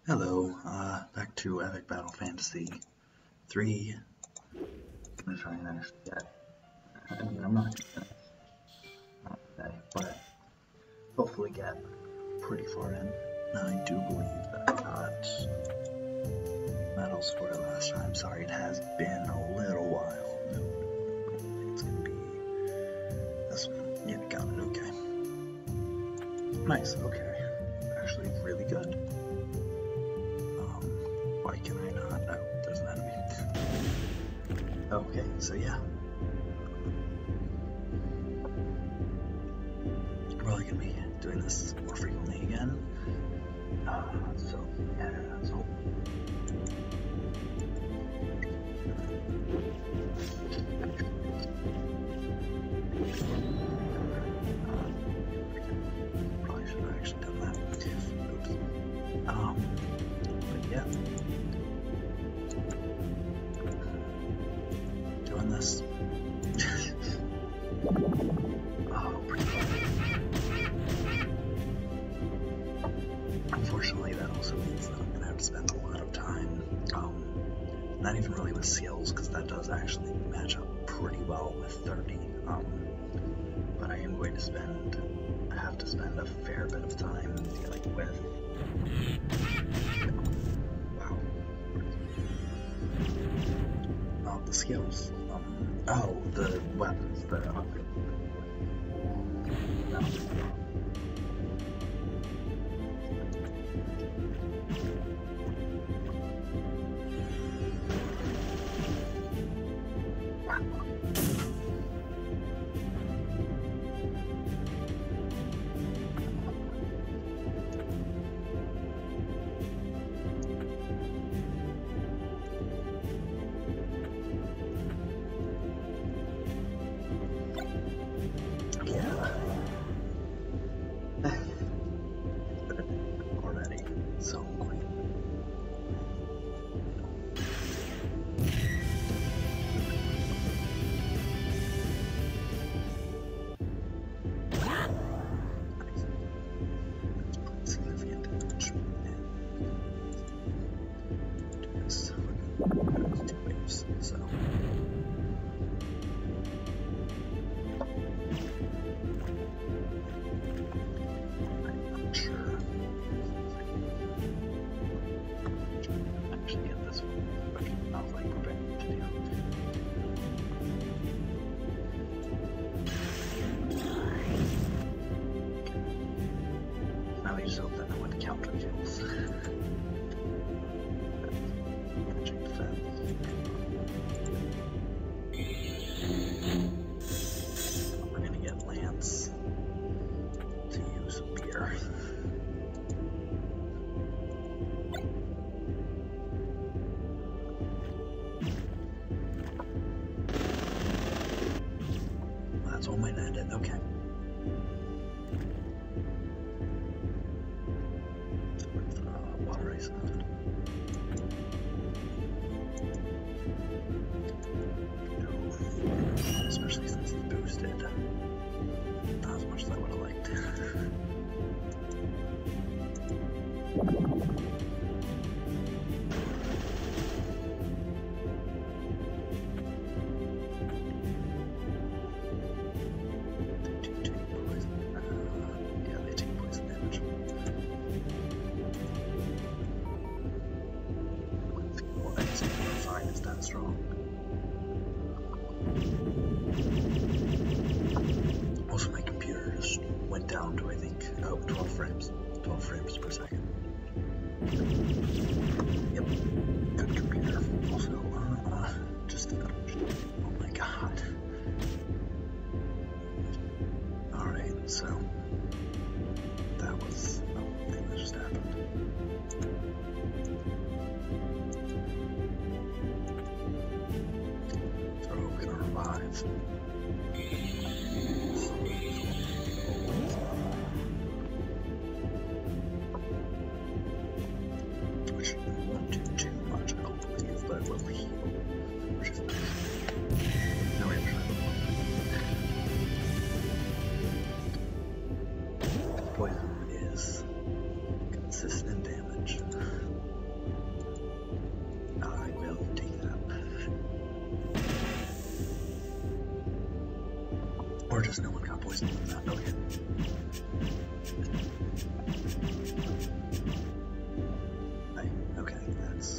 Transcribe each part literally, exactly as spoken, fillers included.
Hello, uh, back to Epic Battle Fantasy three. I'm gonna try and actually get, I mean, I'm not gonna finish not today, but hopefully get pretty far in. Now, I do believe that I got medals for it last time. Sorry, it has been a little while. No, it's gonna be this one. Yeah, got it, okay. Nice, okay. Actually, really good. Why can I not? Oh, there's an enemy. Okay, so yeah. Probably gonna be doing this more frequently again. Uh, so, yeah, so. Probably should have actually done that. Oops. Um, but yeah. Doing this. Oh, pretty fun. Unfortunately, that also means that I'm gonna have to spend a lot of time, um, not even really with skills, because that does actually match up pretty well with thirty, um, but I am going to spend, I have to spend a fair bit of time dealing with, wow, oh, the skills, um, oh, the weapons, the upgrade. No. Already, so quick. Significant damage. Yes, two waves, so. I'm not sure. Actually get this one, but not like what I need to do. Now we just hope that no one counter kills. Check the fence. We're gonna get Lance to use beer. That's all might end it, okay. With uh, water ice on. Especially since it's boosted. Not as much as I would have liked. Yeah, they take poison damage. Well, that's fine, it's that strong. Also, my computer just went down to, I think, oh, twelve frames. twelve frames per second. Yep, good computer. Also, uh, just, uh, oh my god. Alright, so, that was a thing that just happened. So, we're gonna revive. Which won't do too much, I don't believe, but it will heal. Which is nice. Now we have to try the poison. Poison is consistent damage. Or just no one got poisoned from that. Okay. Right, okay, that's...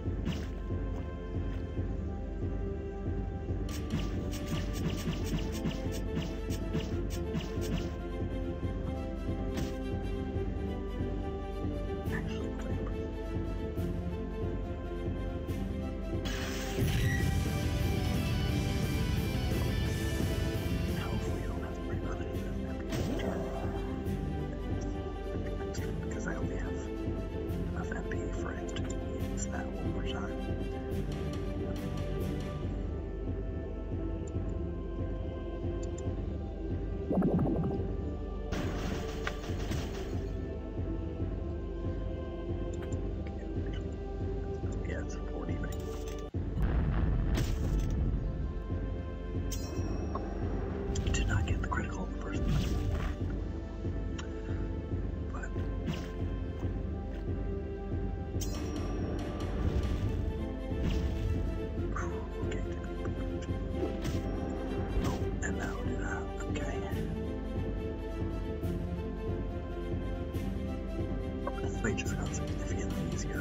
Actually, quite hopefully you don't have to worry about any of that after this turn. Because I only have enough M P for him to use that one more time. Yeah, it's a forty, right? Did not get the critical in the first one. But okay. Oh, and now do that. Okay. This fight just got significantly easier.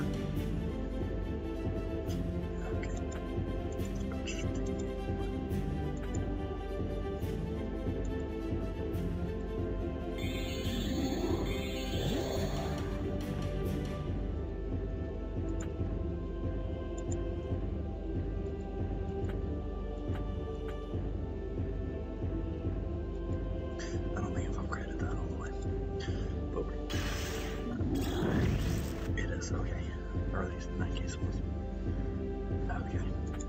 Okay. Switch to I don't think I've upgraded that all the way. But it is okay. Or at least in that case it was. Okay.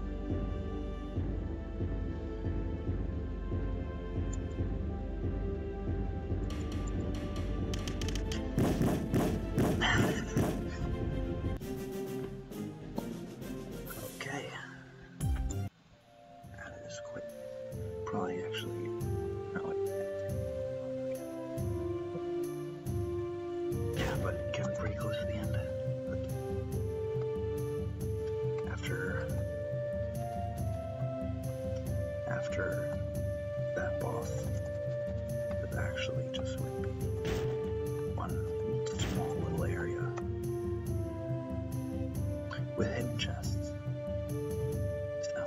Okay. That is quite probably actually not like yeah, but getting pretty close to the end. But after after that boss, it actually just would be one small little area with hidden chests. So,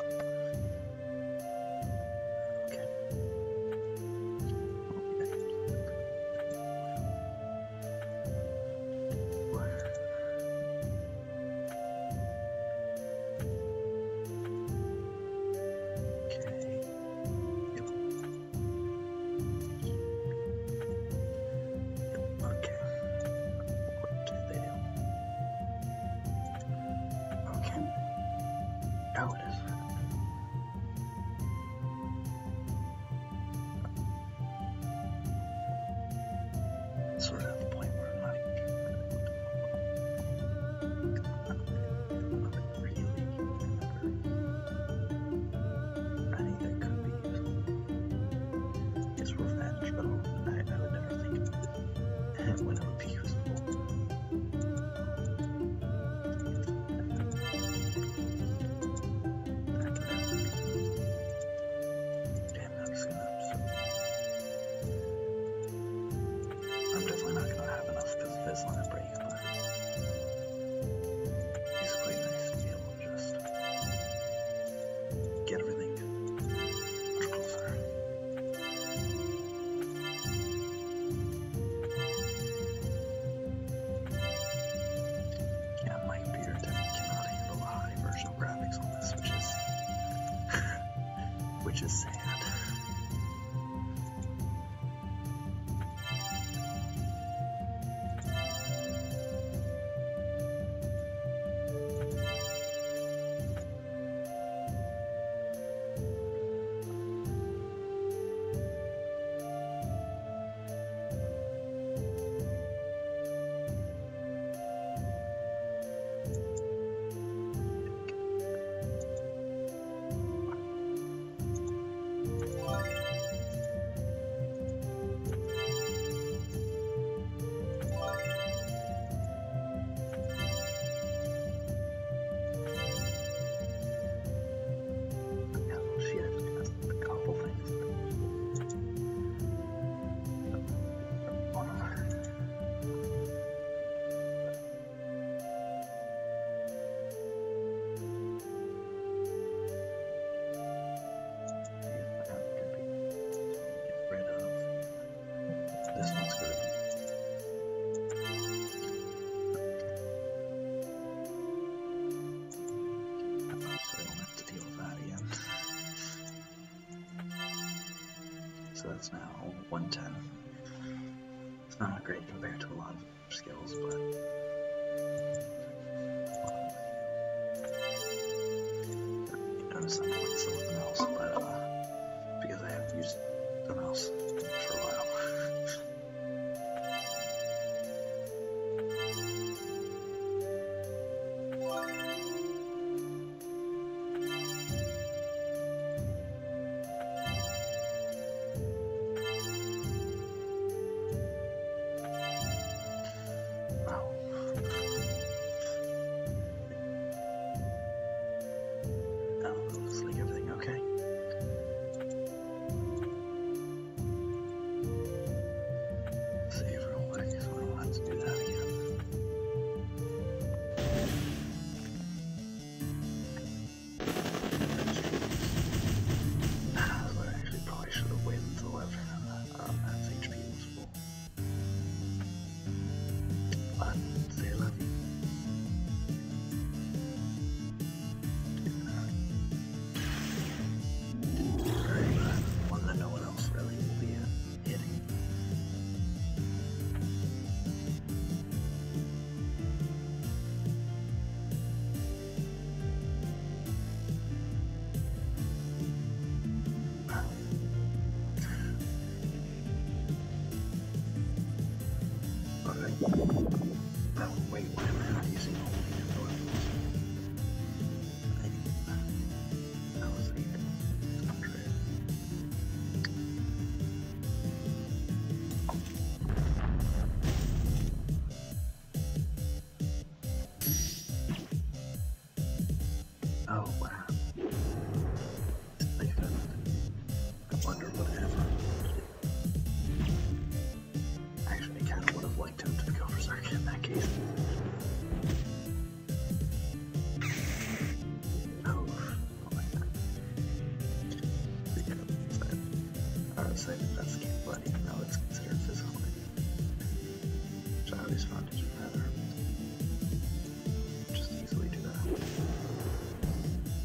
okay. Okay. Yep. Okay. What do they do? Okay. Oh, it is. Sort of at the point where I'm not even not really any that could be useful. It's revenge, but I, I would never think when it would be useful. That can never be used. Damn, I'm just gonna. I'm definitely not gonna have enough because of his line break, but it's quite nice to be able to just get everything much closer. Yeah, my computer definitely cannot handle the high version of graphics on this, which is which is sad. so that's now one ten. It's not great compared to a lot of other skills, but you notice I'm doing some of the mouse, but uh, because I haven't used the mouse for a while. Oh, wow. Like, uh, I wonder what happened. Actually, I kind of would have liked him to go for Berserk in that case. Oh, oh my god. Yeah, I would say that that's gameplay, even though it's considered physical. Which I always found to do better. Just easily do that.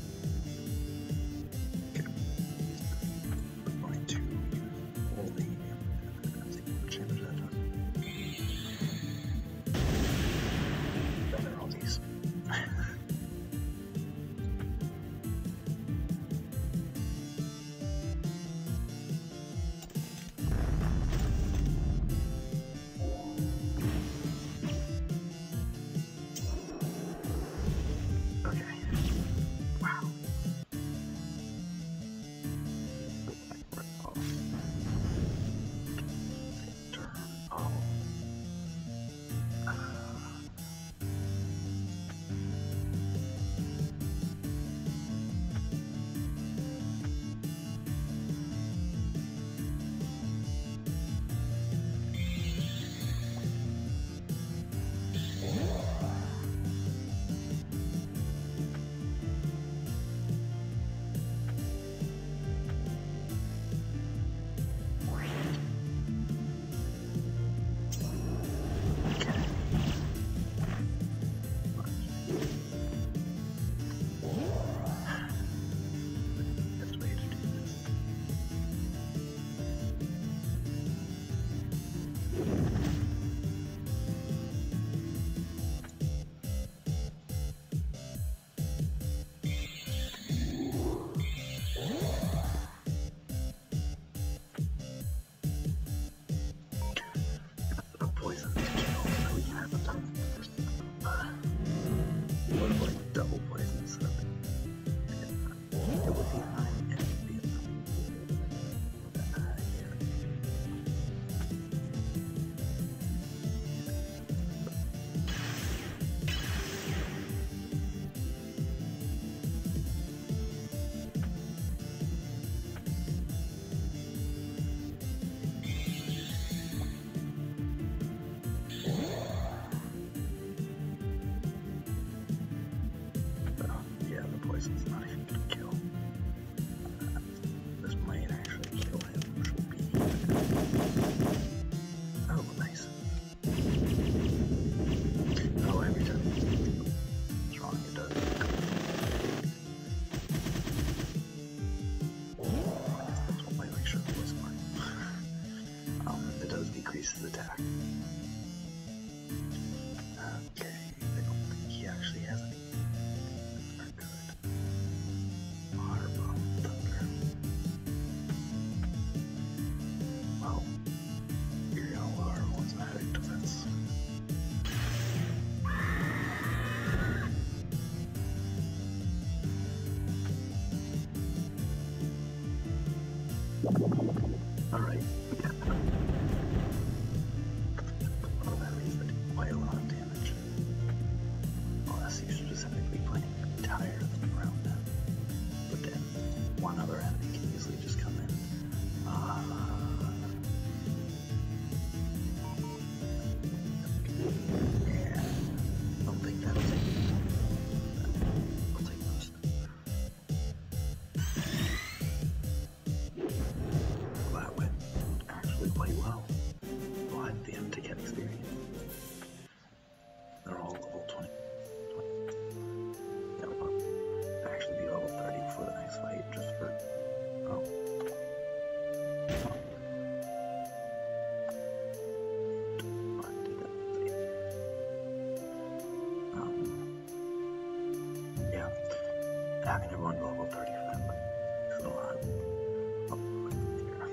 Alright, we got that. Oh, that means that did quite a lot of damage. Unless you specifically playing higher than around that. But then one other enemy can easily just come in. Uh, yeah, I don't think that'll take me. I'll take most. Well, that went actually quite well. We'll have the end to get experience. They're all level twenty. Yeah, we'll actually be level thirty before the next fight, just for. Oh. Um, yeah, having everyone go level thirty for that makes it a lot. Oh, here.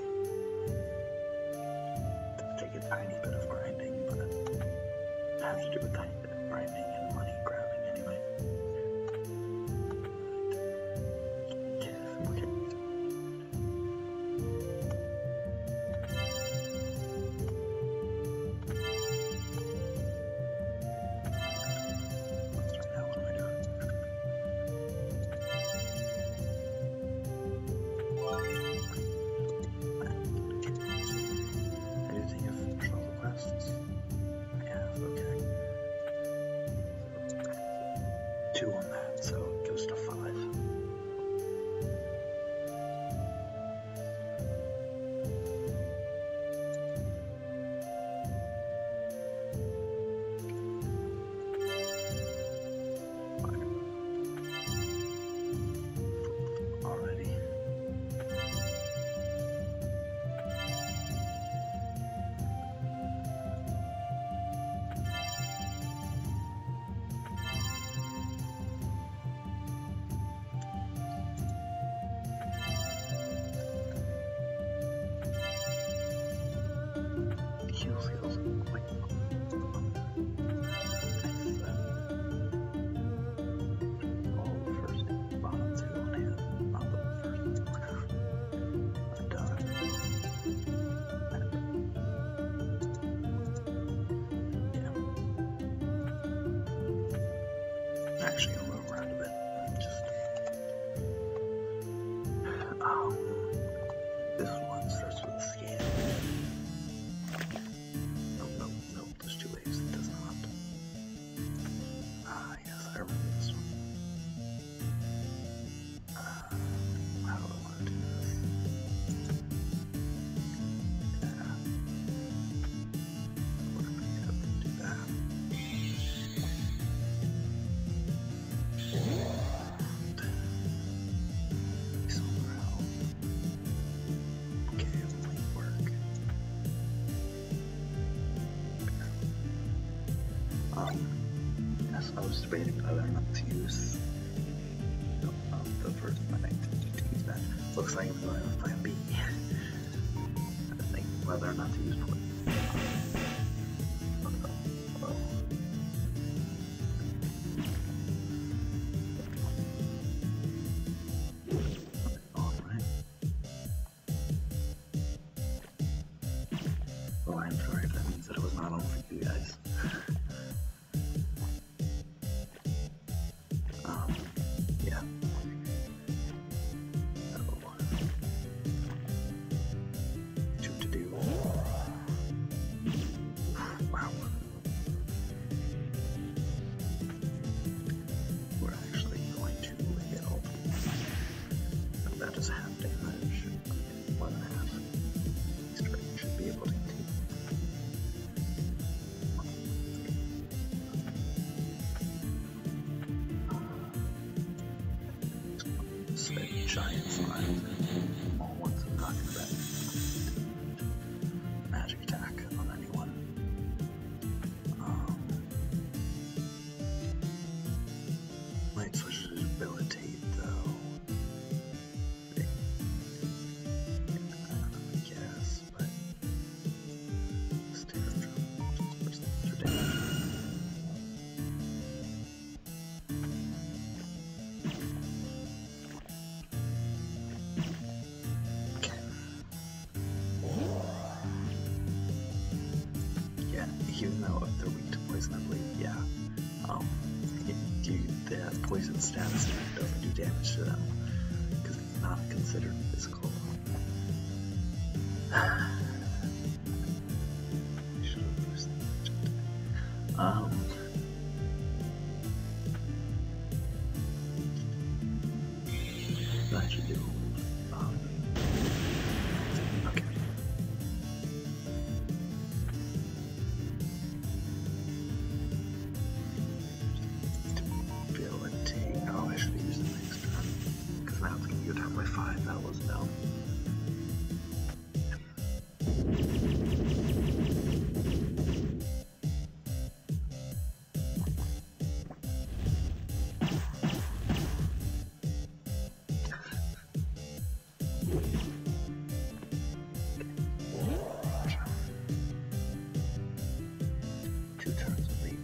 Take a tiny bit of grinding, but it has to do with tiny bit of grinding and money grabbing anyway. Okay, okay. Let's try that. What am I doing? I do think of trouble quests. I have, okay. Two on that, so it goes to five. Already. Heal feels quite nice. All the first bottom two on hand, not the first. I'm done. Yeah. Actually, I'll move around a bit. Just. Um. This one starts with a scan. Nope, nope, nope. There's two waves. It does not. Ah, yes, I remember this one. Uh, how do I want to do this? Yeah. We're gonna have to do that. Somewhere else. Okay, it might work. Um, yes, I was debating whether or not to use um, the first plan to use that. Looks like I'm going with plan B. I think whether or not to use plan. Oh. Alright. Oh, I'm sorry, that means that it was not on for you guys. um, yeah. So, two to do. Wow. We're actually going to heal. That is half damage. One and a half. Straight should be able to continue. Spit giant slime. All ones I'm talking about. Magic attack on anyone. Um, might switch to debilitate though. I guess, but standard damage. Okay. reasonably, yeah. Um, it, you, the poison status doesn't do damage to them because it's not considered physical. um, that should do. Um, okay. Be able to take. Oh, I should have used it next turn because now it's gonna go down by five. That was dumb. Two turns of lead.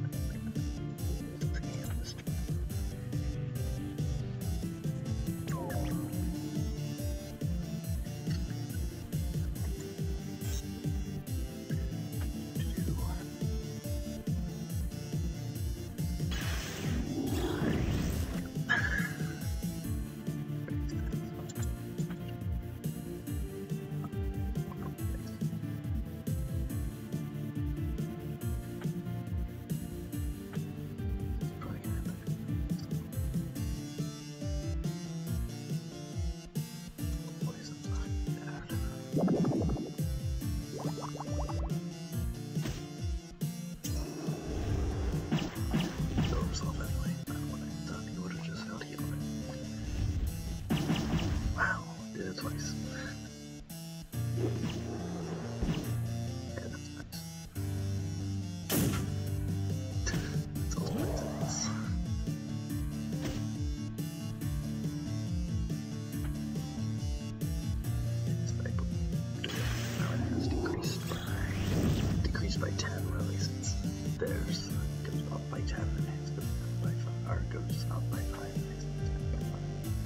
Twice. Yeah, that's nice. That's all it is. It's like, now it has decreased by, decreased by ten, really, since theirs goes up by ten and his goes down by five, or goes up by five and his goes down by five.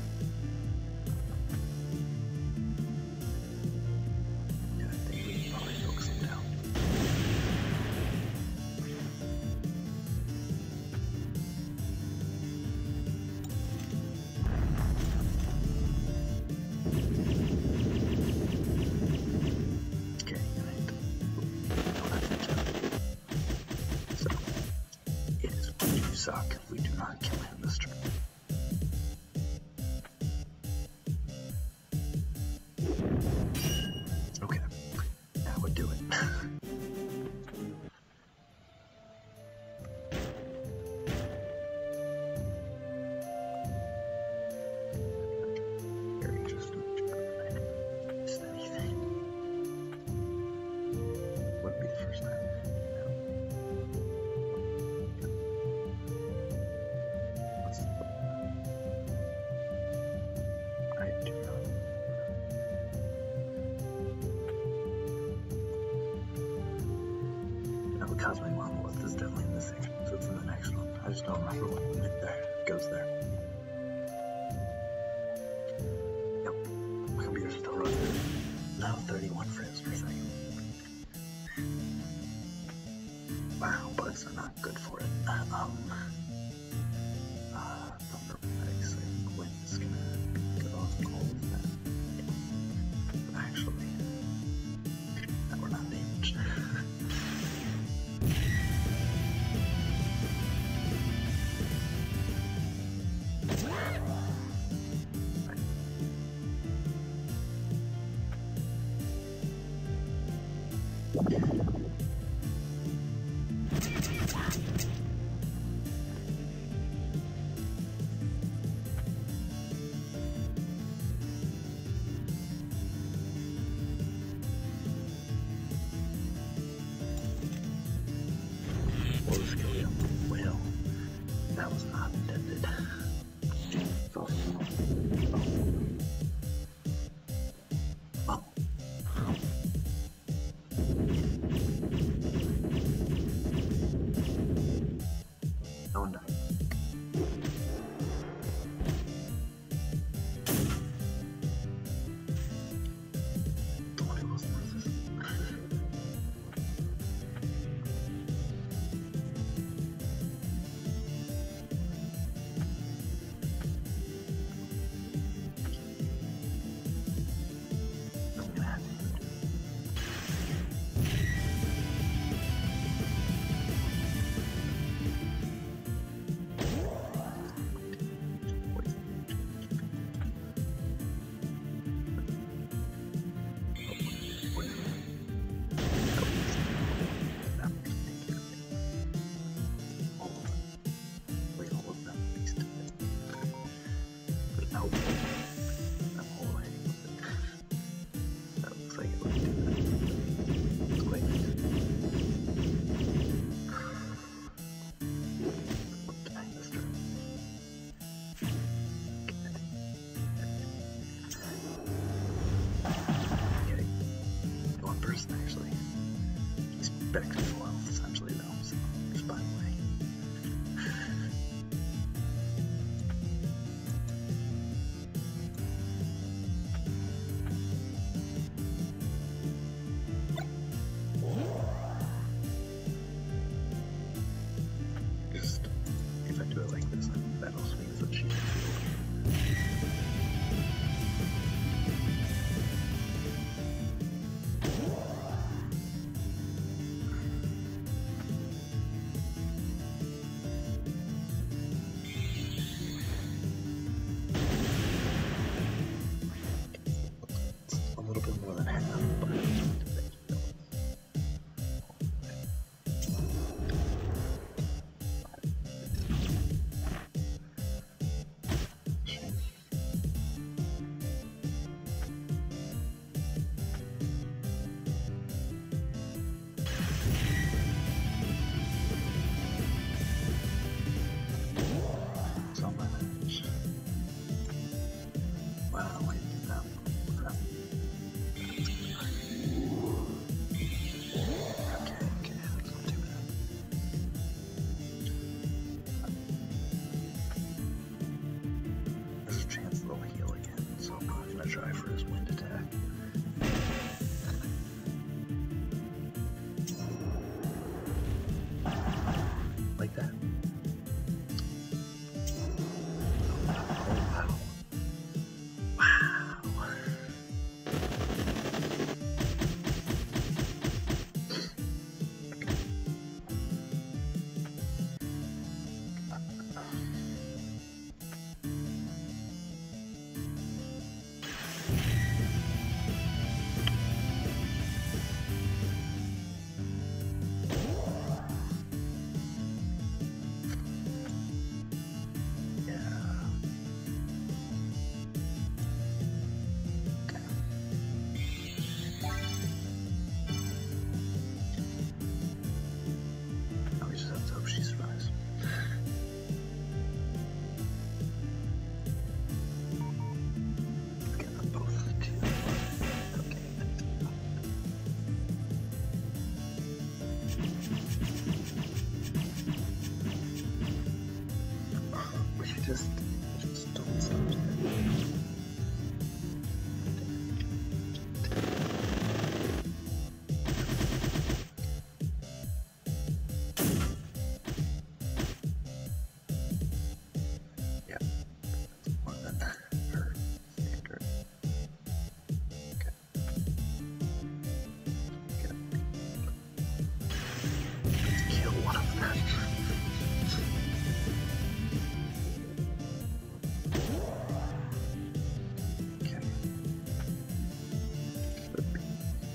Suck if we do not kill him this turn. Okay, that would do it. Very interesting. Missed anything? Wouldn't be the first time. Cosmic Monolith is definitely in this section, so it's in the next one. I just don't remember what went there. It goes there. Yep. My computer's still running. Now thirty-one frames per second. Wow, bugs are not good for it. Um, uh, Thunder X, I think Wind's gonna get off all of that. Actually, that we're not damaged. Well, that was not intended. Oh. Oh. No one died. The one who wasn't resistant. Bex as well, essentially, though, so just by the way. Just, if I do it like this, that also means that she can feel a little bit more than half, but so much. Wow, I did that one. Crap. Okay, okay, that's not too bad. There's a chance they'll heal again, so I'm not gonna try for his wind attack. Like that. Oh wow. Wow. Now we just have to hope she survives. Let's get them both to okay. We just just don't stop there. Yep, that's more than her standard. Okay. Get him. Let's kill one of them. Okay. Should be.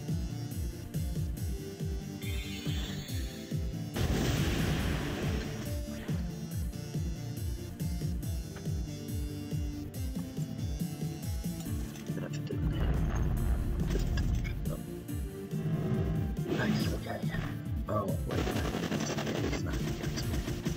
That didn't hit. Oh. Nice, okay. Oh, wait. Yeah, he's not the X-Men.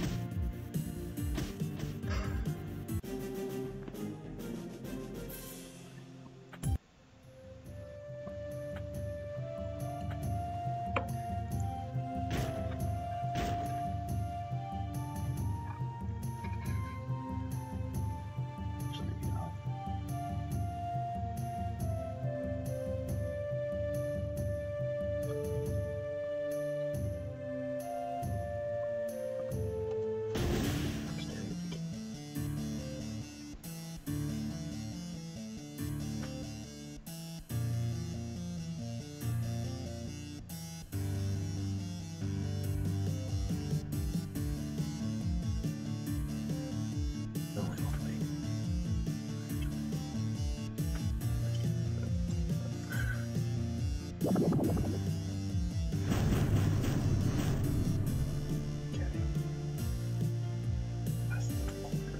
Actually, you know. No, hopefully. Okay. That's the longer.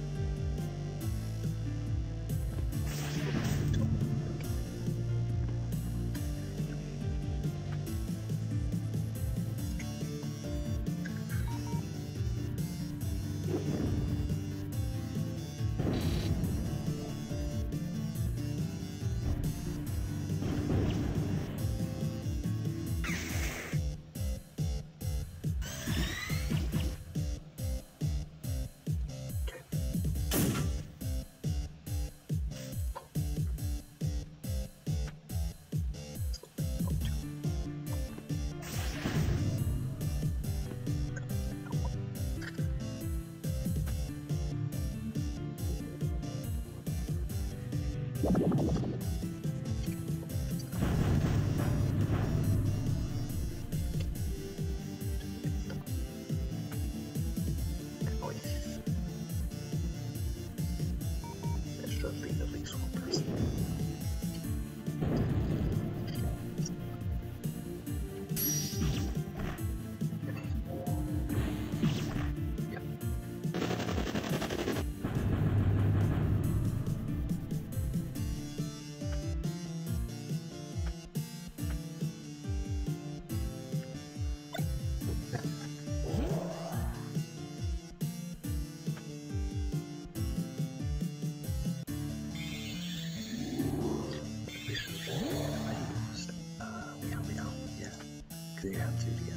They have to get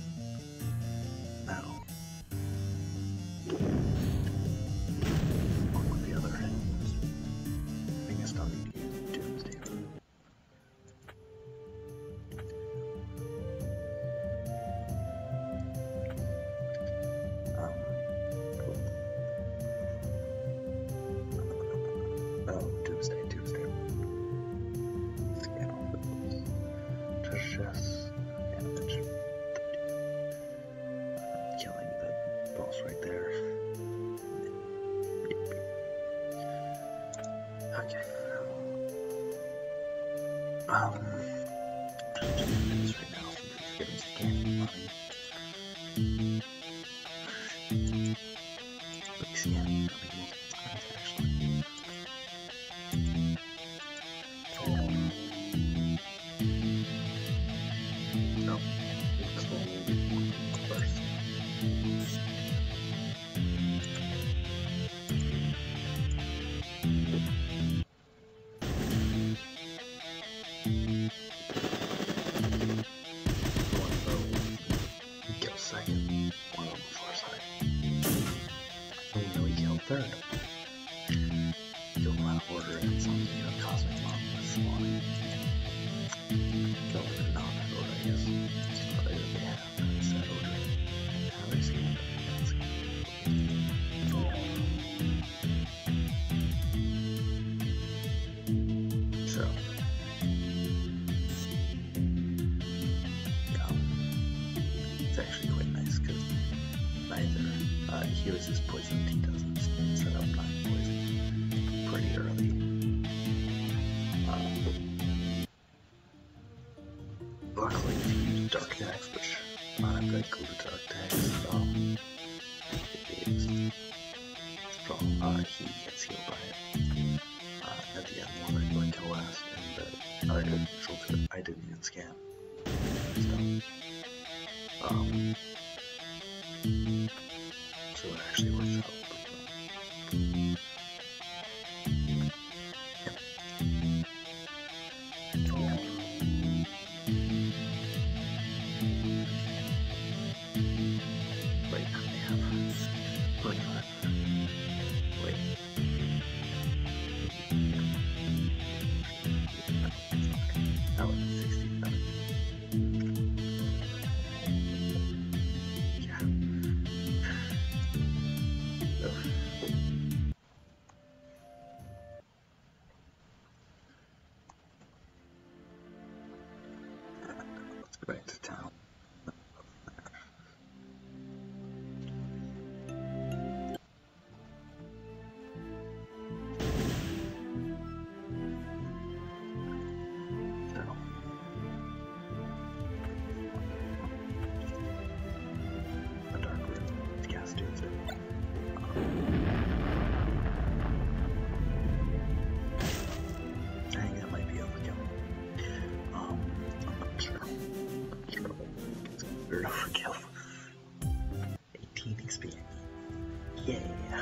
a battle. On the other hand, I guess I'll need to use Doomsday. Um, oh, Doomsday, Doomsday. Scan all those. Treasure chests. Killing the boss right there. Okay. Um. This right now, getting scanning money. Like scanning money multiple times actually. No. First. Second, one on the far side. And we know he killed third. Killed him out of order and some, you know, cosmic bomb was spawning. Killed him in not that order, I guess. Just thought they would have that's that order. How do I see that? So. It's actually quite nice because neither uh, he uses poison, he doesn't set up nine poison pretty early. Um, luckily, if you use dark tags, which I'm going to go to dark tags, um, it is strong. Uh, he gets healed by it. Uh, at the end, one I'm going to last, and the other neutral to I didn't even scan. So, Um, so it actually works out pretty well. Yep. Wait, I have forty-five. Wait. That was sixty-seven. Let's go back to town. So. A dark room. Gas dudes it. I think that might be overkill. Um, I'm not sure. I'm not sure. It's weird overkill. eighteen experience. Yeah.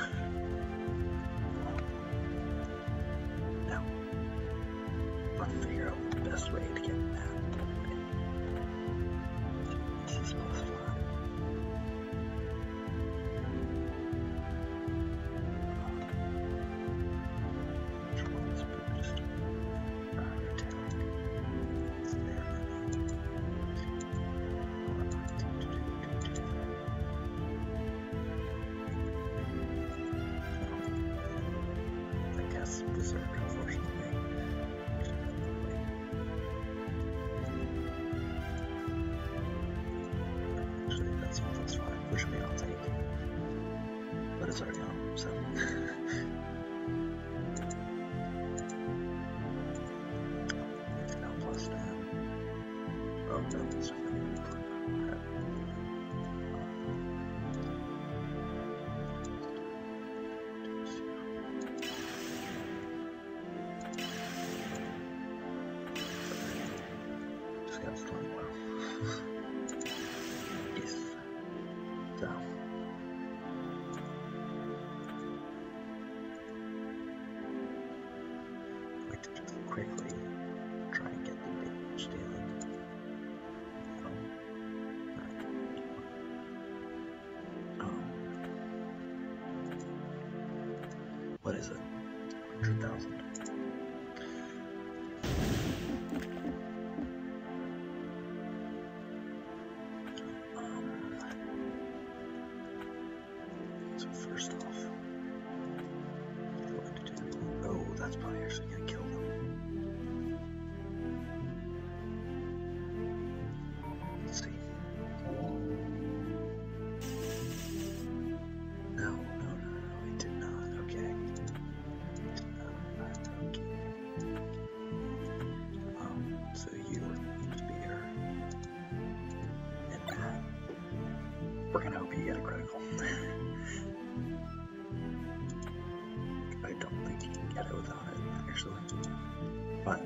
Now, let's figure out the best way to get that. This is plus five. Controls boost. Attack. There. I guess Berserk, unfortunately. which I mean I'll take, but it's already on, so. Now plus ten. Oh no, it's not going to be crap. Just got slung well. Yes. So. I'd like to just quickly try and get the damage dealing. Um, what is it? one hundred thousand. Um, so first off, what to do? Oh, that's probably actually gonna kill them. Let's see. No, no, no, no, it did not. Okay. It did not. Okay. Um, so you are going to be here. And that. We're gonna hope you get a critical. I don't think you can get it without it, actually. But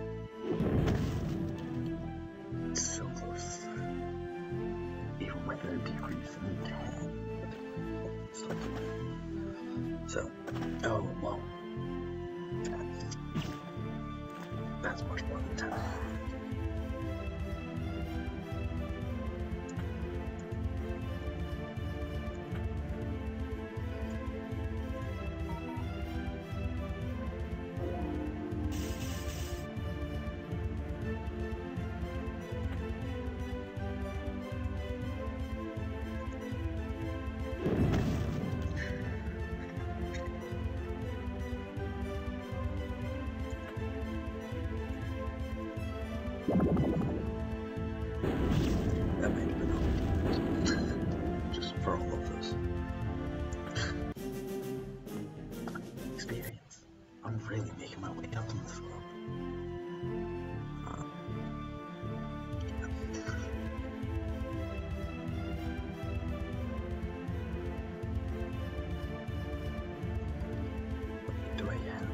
it's so close. Even with a decrease in ten. Still do it. So, oh well. That's that's much more than ten. That might have been all. Just for all of this. Experience. I'm really making my way up on the slope. Uh, yeah. What do I have?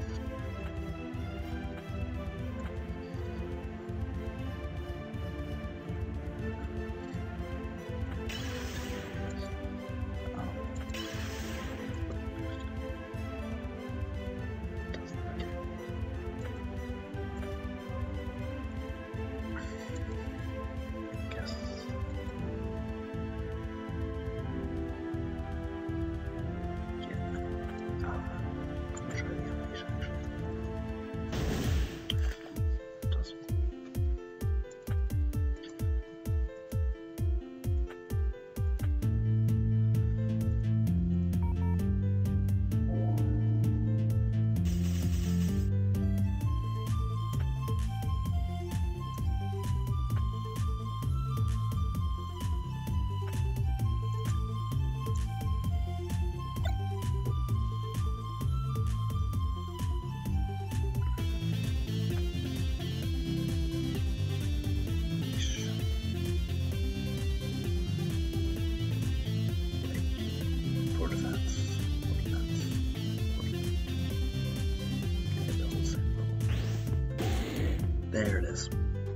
There it is.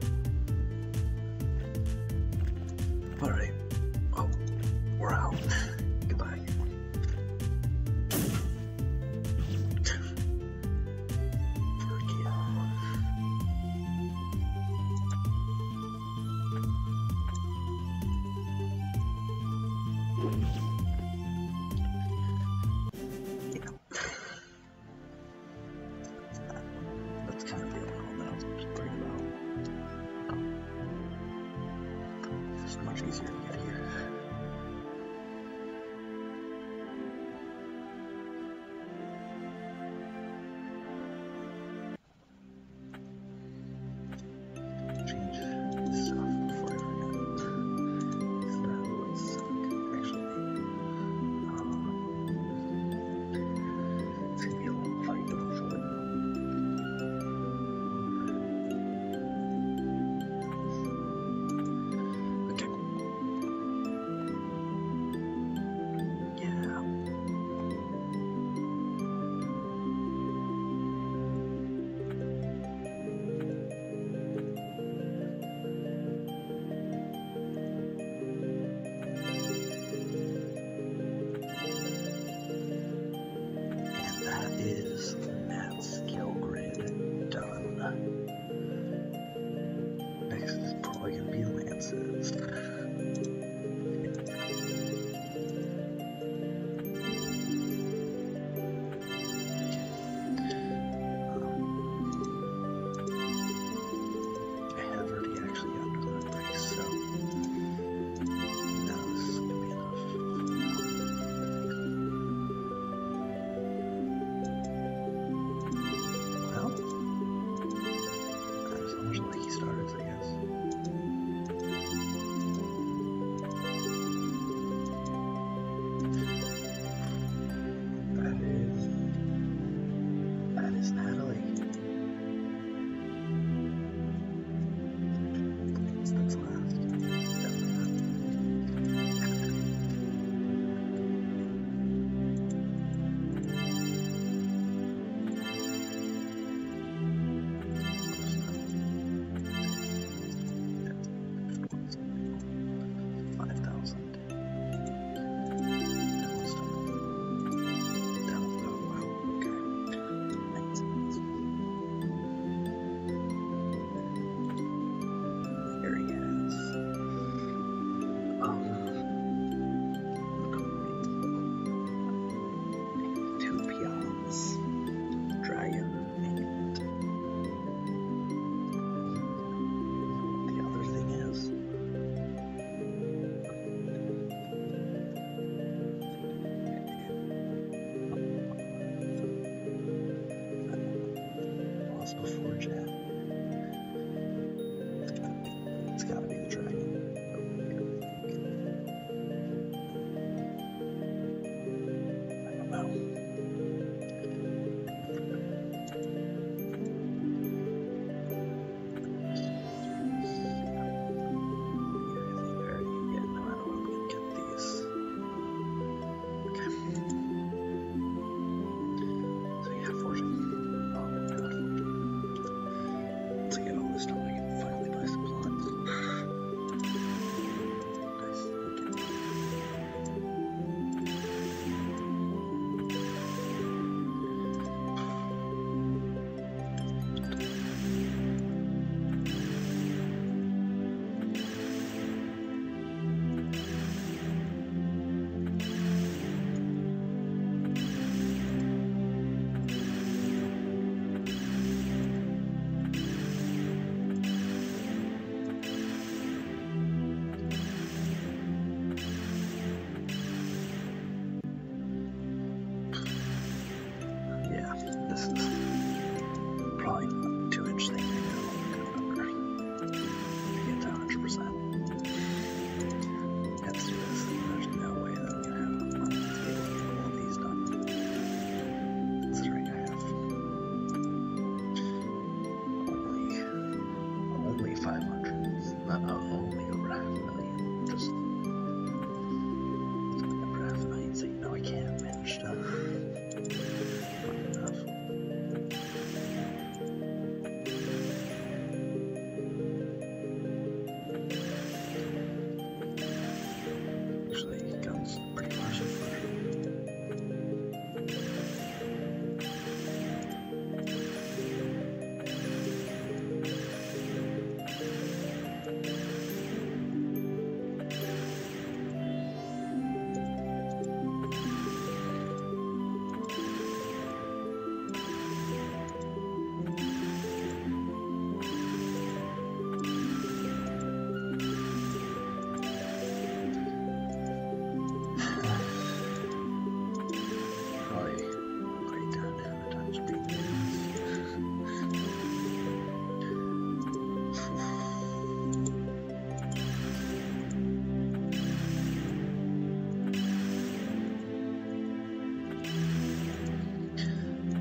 Alright. Oh, we're out. Goodbye. Yeah. That's kind of the only one that I was worried about.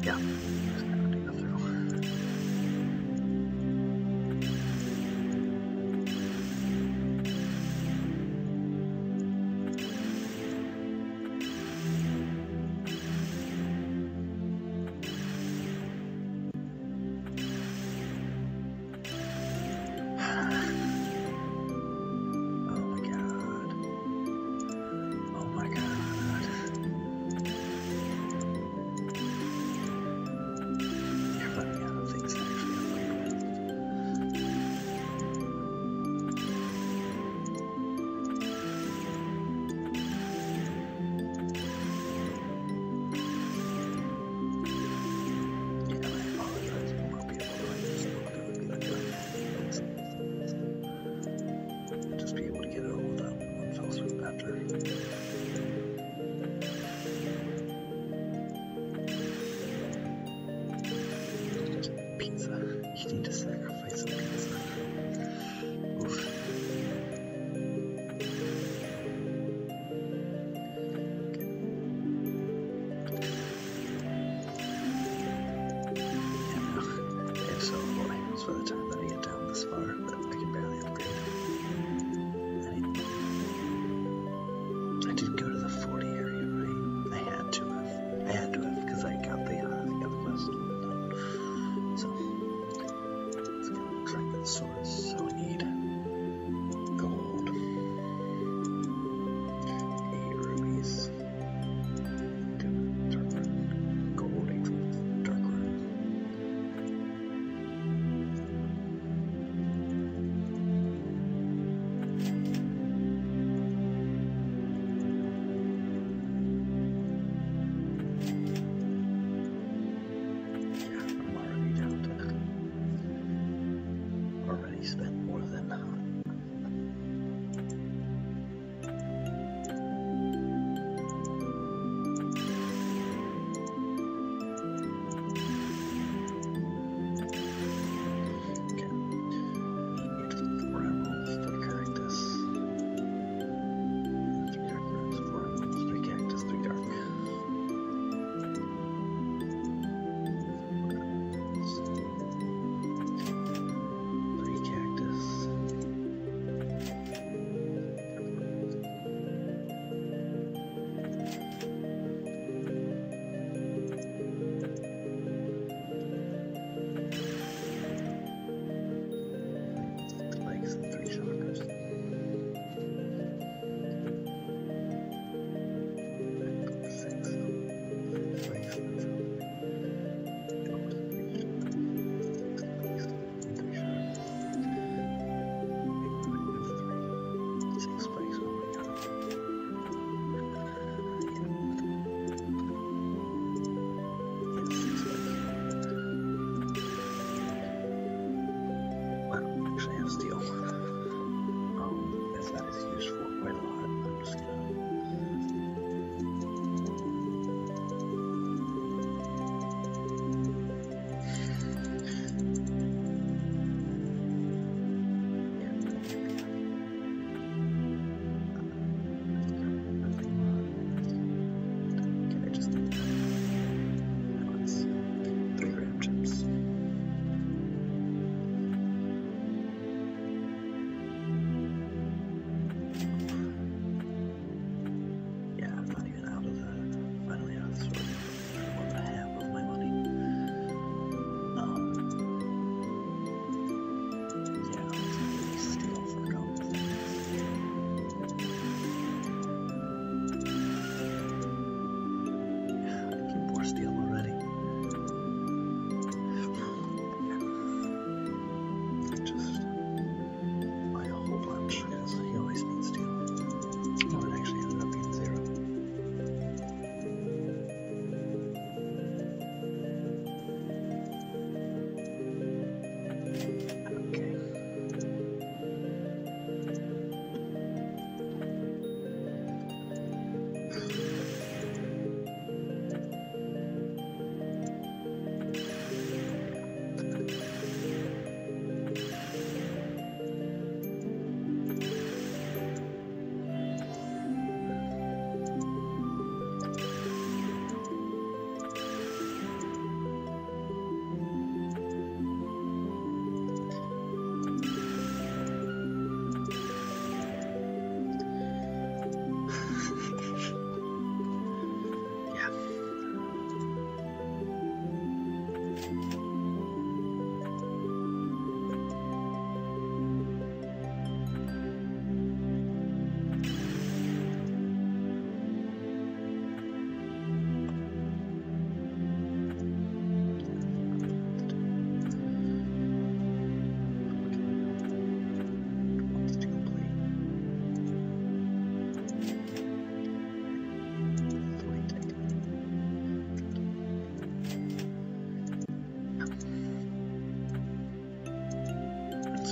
Yeah, just gonna do the throw. You need to sacrifice some pizza. Oof. Yeah, no. It's so low items by the time that I get down this far that I can barely upgrade. I, I did go to the forty area, right? I had to have. I had to have because I got the, uh, I got the quest done. So, let's go track the swords.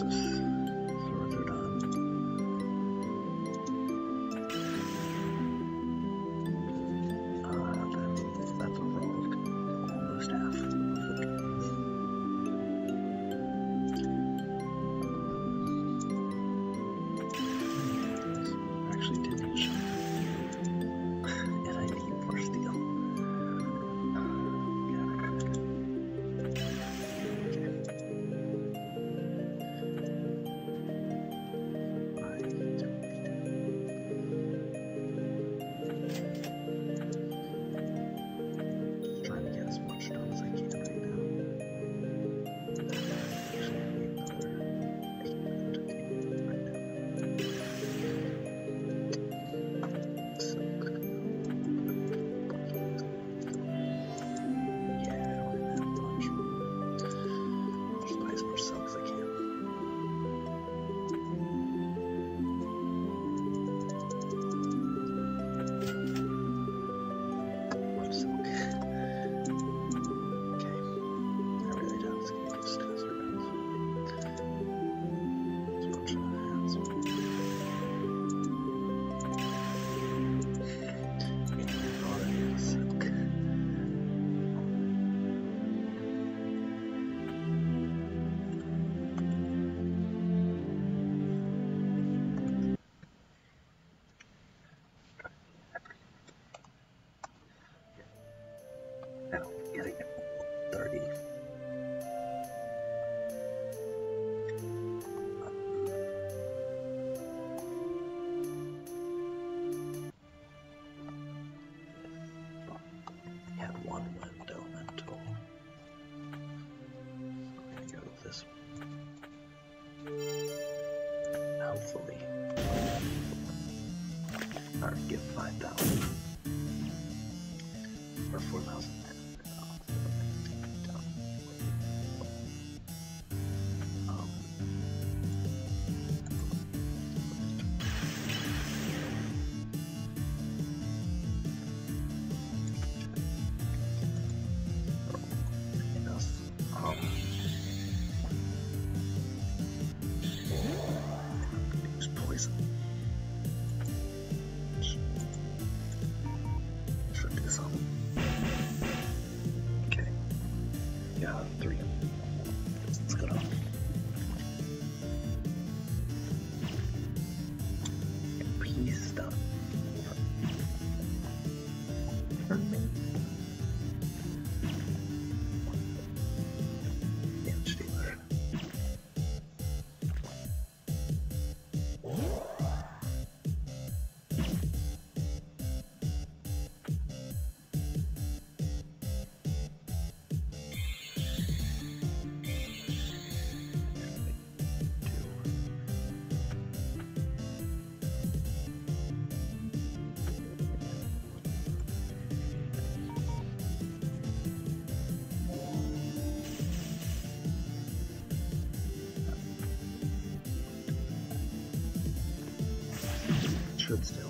so swords are done. Uh, that, that's overall almost half of the games. Actually damage. And I need more steel. Trying to get as much done as I can right now. Actually, I need another eight minute to do right now. Silk. Yeah, I don't really have much. Just buy as much silk as I can. Much silk. Okay. I really doubt it's gonna get stuck as guys. As much as I have. So. Yeah, already have silk. Now, gotta get thirty. Had one window mental. I'm gonna go with this one. Hopefully. Alright, get five thousand. Or four thousand. Um, enough. Um, use poison. Should do something. Okay. Yeah, three. Let's go down. Peace done. For me. Damage dealer. Should still.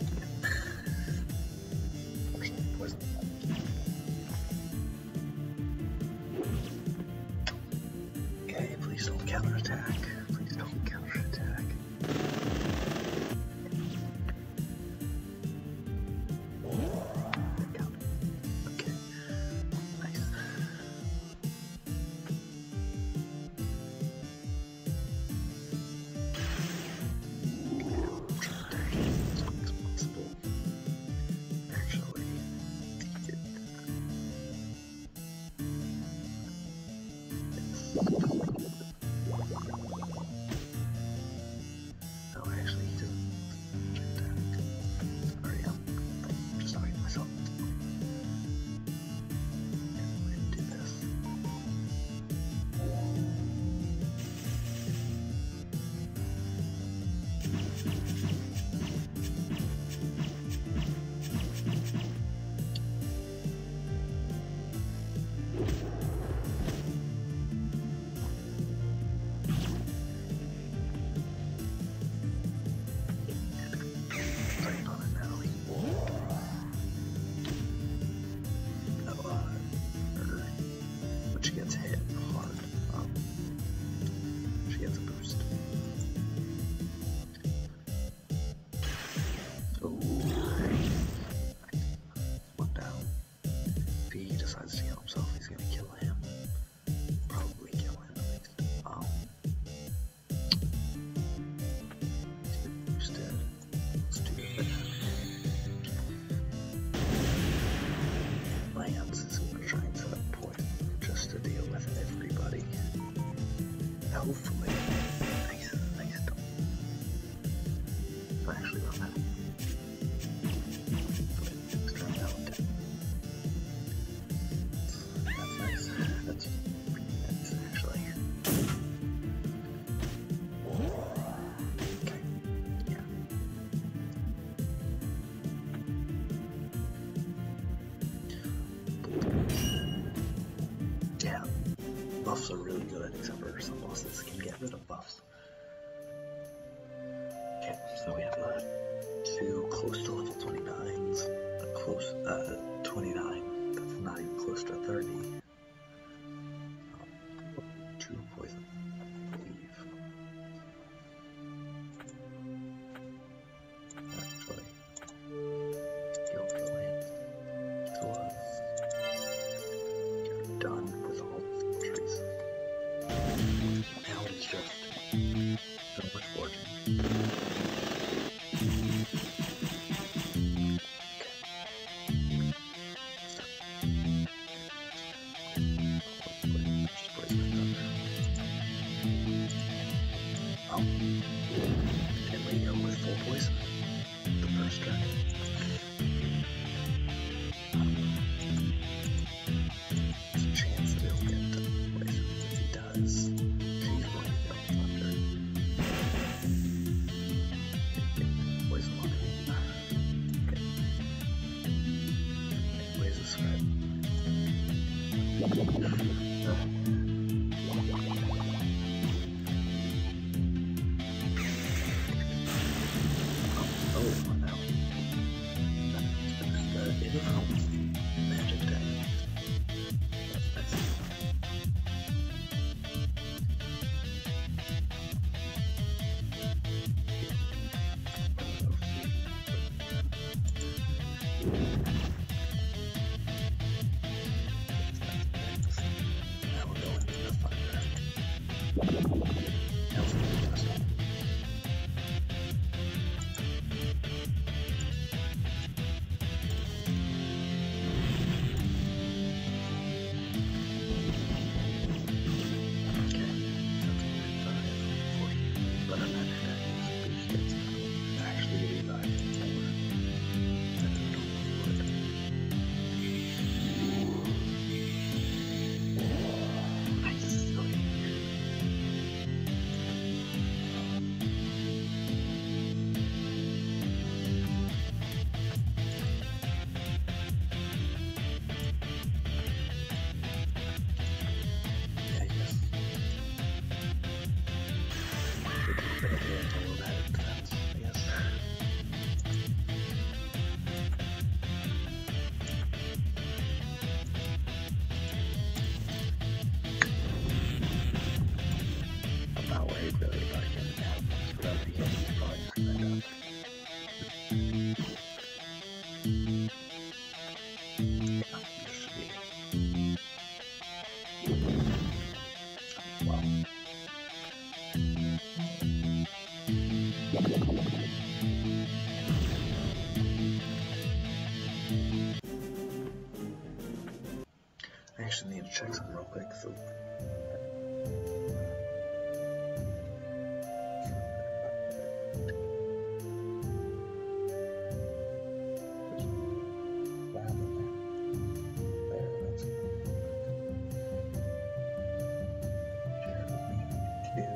Poison. Okay, please don't counterattack. Please don't counterattack. Okay. Nice. Actually, it, no, actually, he doesn't. Or yeah, I'm just talking to myself. Yeah, I'm gonna do this. heal himself. He's gonna kill him. Probably kill him at least. Um, instead, let's do it. Lance is gonna try and set up poison just to deal with everybody. Hopefully. Nice, nice. But actually, on that. That's nice. That's pretty nice, actually. Okay. Yeah. Yeah. Buffs are really good, except for some bosses can get rid of buffs. Okay, so we have uh, two close to level twenty-nines, a close, uh, twenty-nine that's not even close to thirty. Um, two poison, I believe. Actually, heal for Lance. So us. You're done with all the trees. Now it's just so much fortune. Oh, and we go with full poison the first turn. There's a chance that he'll get poison. If he does, she's going to go thunder. Poison on him. Okay. Anyways, this spread. Oh, no. That's uh, it is magic damage. That's nice. Now we're going to the thunder. Now for the last one. Okay, that's forty-five, but a magic damage boost gets actually revive more. I don't know if you would. Nice. Okay. Yeah, I guess. Should be better to handle that defense, I guess. I'm not worried really about him now. Without the hit, he's probably just gonna die. Yeah, this should be. Wow. I actually need to check something real quick. So. What happened there? There, that's share with me. Two.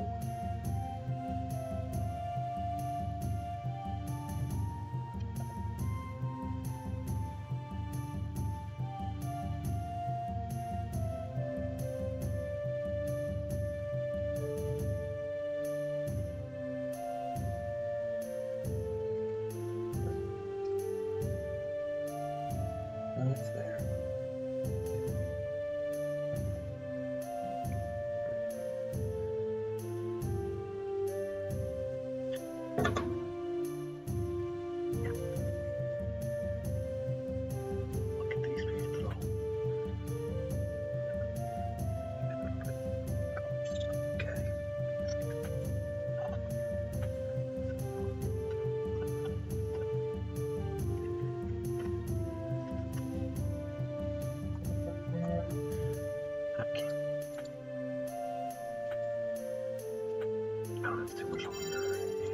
that's too much longer.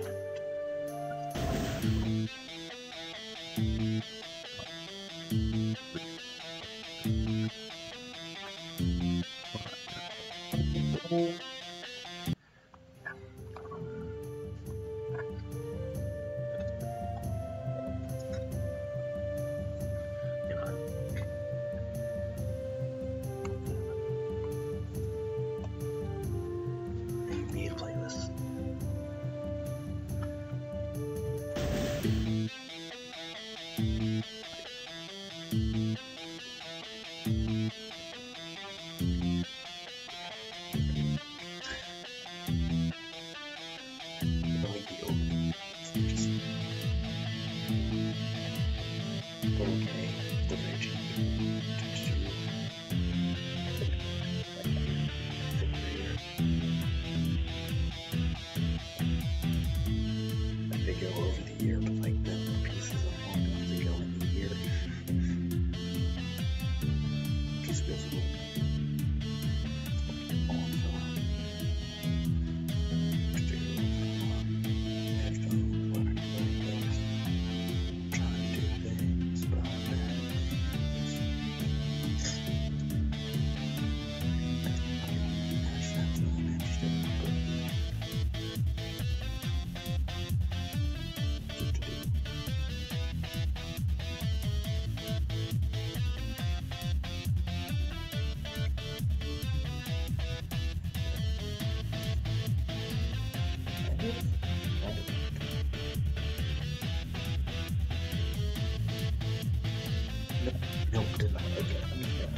Nope, did not. Okay, let me go.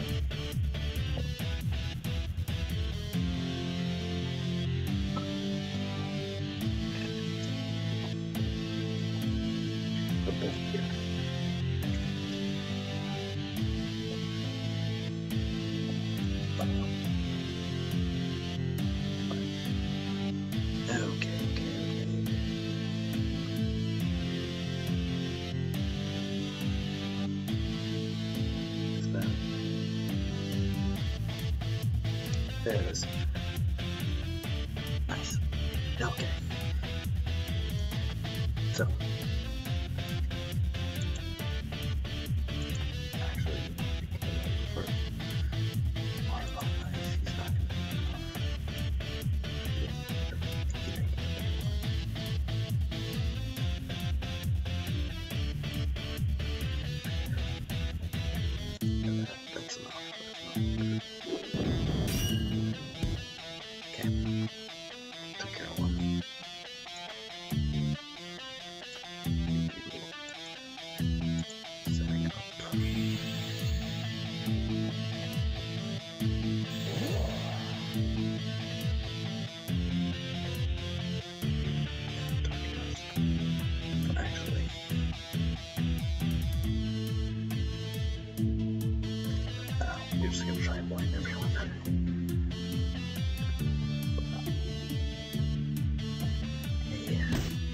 Put both here. Okay, okay, okay. What's that? There it is. Nice. Okay. So. Actually, for Marvel, he's not going to be enough. Yeah, that's enough. Okay. Took care of one. Setting up. Actually, uh, you're just gonna try and blind everyone. Yeah.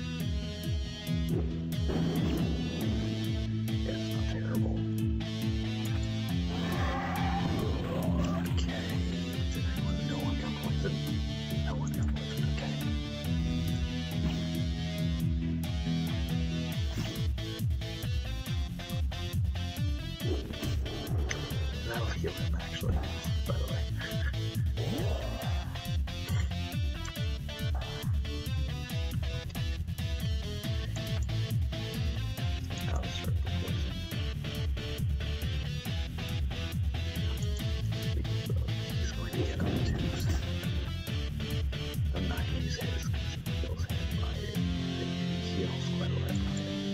Yeah, it's not terrible. Okay. Did anyone? No one got poisoned. No one got poisoned. Okay. That'll heal him, actually, by the way. I'll start the poison. He's going to get up twos. I'm not going to use his because it kills him by it. He heals quite a lot.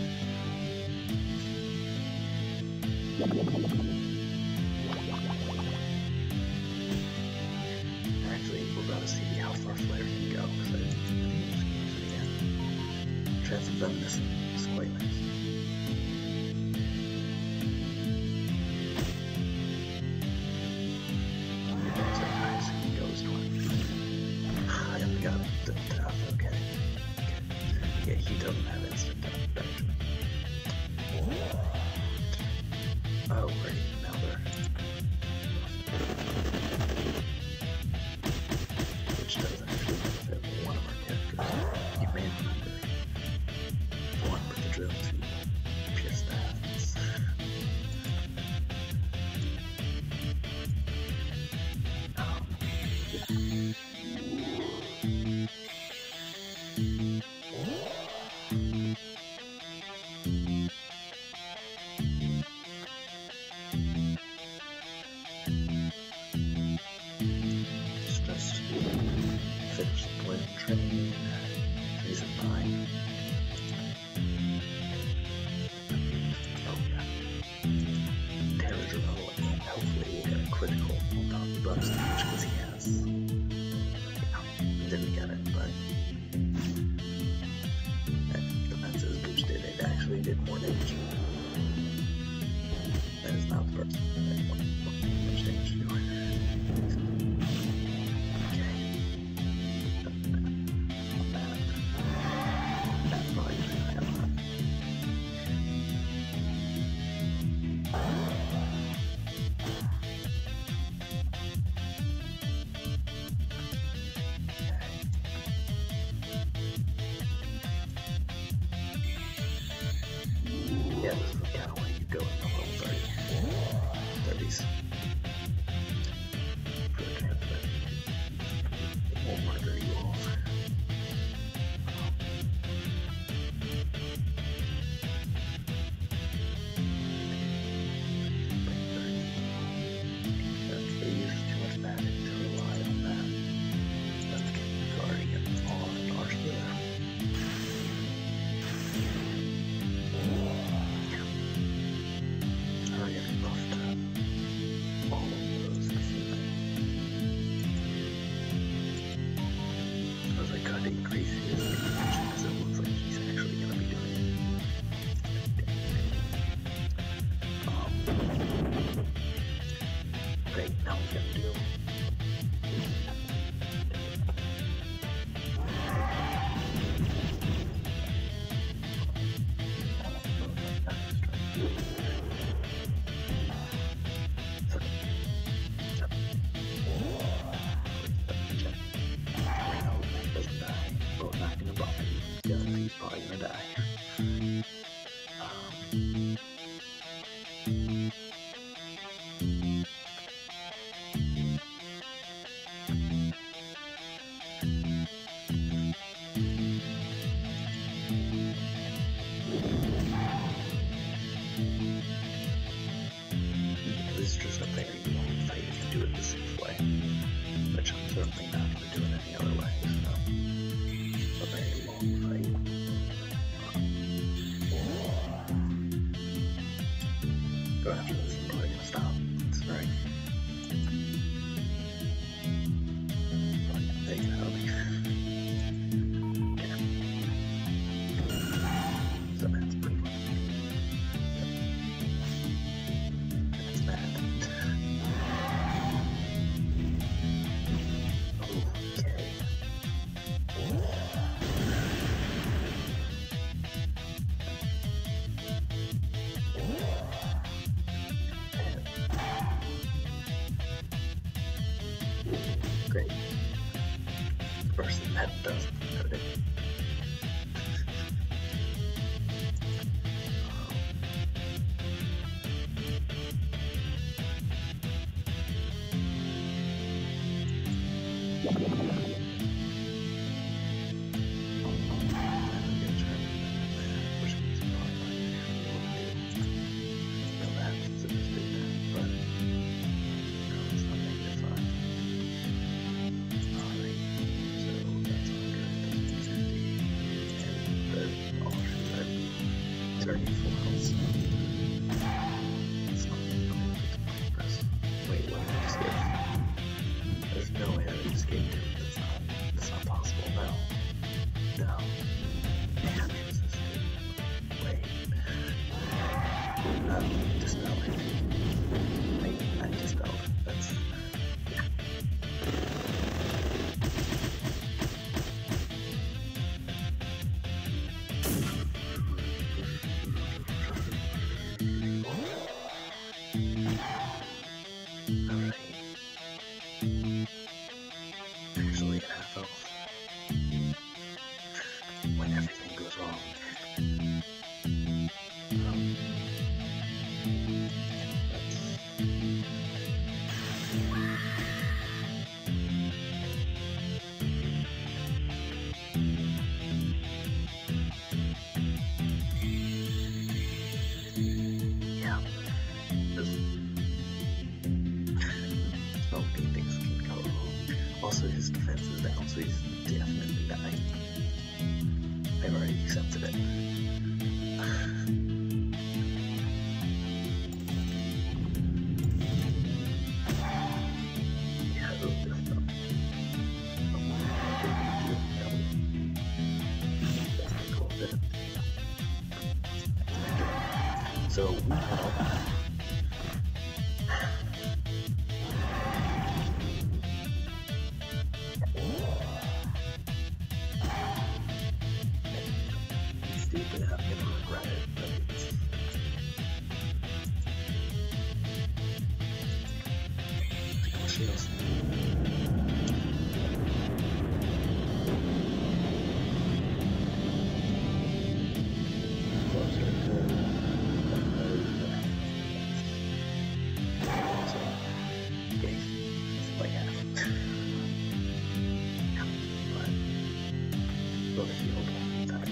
Actually, we're about to see how far Flare can go, because I, I think I'm just going to use it again. Chance of them missing is quite nice. That's very nice. He goes twenty. I haven't got the death, okay. Okay. Yeah, he doesn't have instant death, actually. Oh, right, now they're... Which does actually benefit one of our characters. buffs damage because he has. Yeah, didn't get it, but that defense is boosted. It actually did more damage. That is not the person that much damage to do. Okay. Not bad. That's probably just gonna have that. Yeah, this is kind of where you go in the level thirty. thirties. For the transmit. It won't murder you all. That's they use too much magic to rely on that. Let's get the guardian on our healer. Hurry up, buffed all of those. Because I could increase his damage because it looks like he's actually going to be doing it. Um, great, now we can do. Doesn't die. Well, not gonna buff him. Yeah, he's probably gonna die. Um, this is just a very long fight if you do it the safe way, which I'm certainly not going to do it any other way, so it's a very long fight. Go after this, I'm probably going to stop. It's very... probably going to take it out of me. Yeah. So that's pretty much... That's bad. Great. First that does put it. Wait, what did I just get? There's no way I would escape him. That's not, that's not possible. No. No. Damage resisted. Wait. Um, dispel it. Wait, I dispelled. That's... yeah. Alright. Actually, half health. When everything goes wrong. Um, that's... yeah. This... so many things can go wrong. Also, his defense is down, so he's definitely dying. I've already accepted it. So we have stupid, I'm gonna regret it, but it's shields. Closer to so, okay, it's like half. But both shield intact.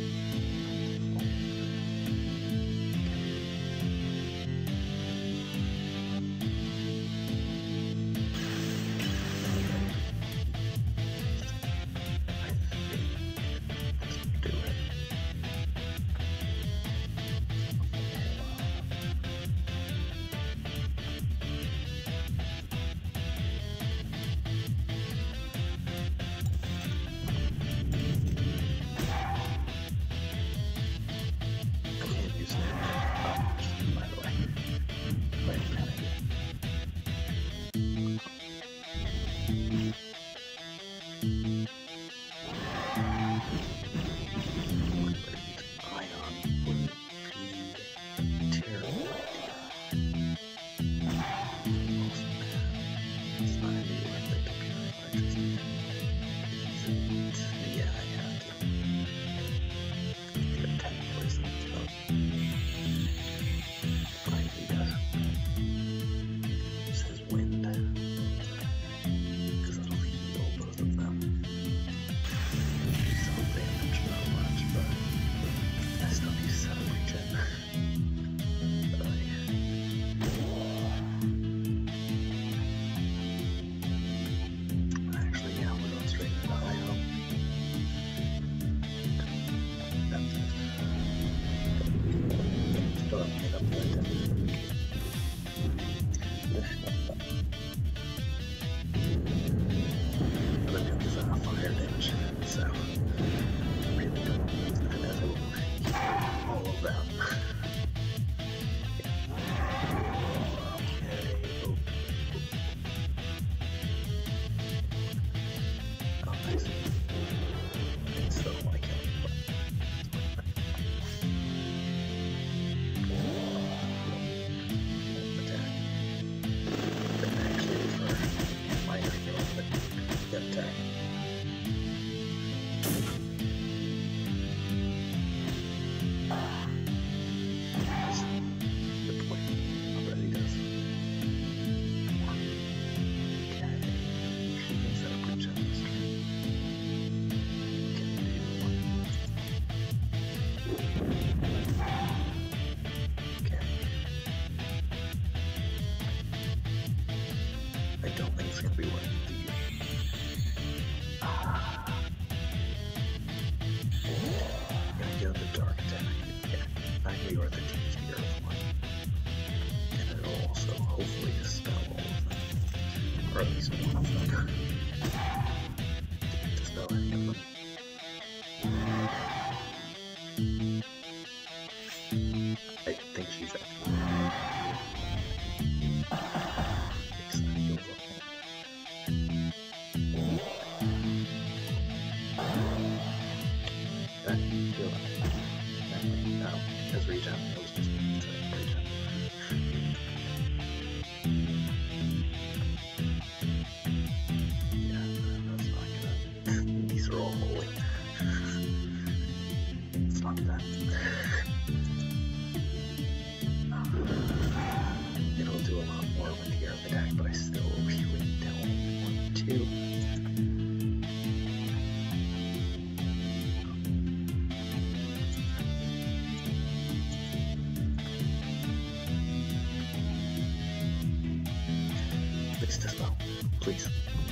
Please.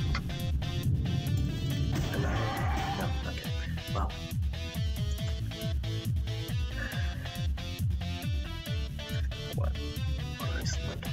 Hello? No, okay. Well. What? What did I slip?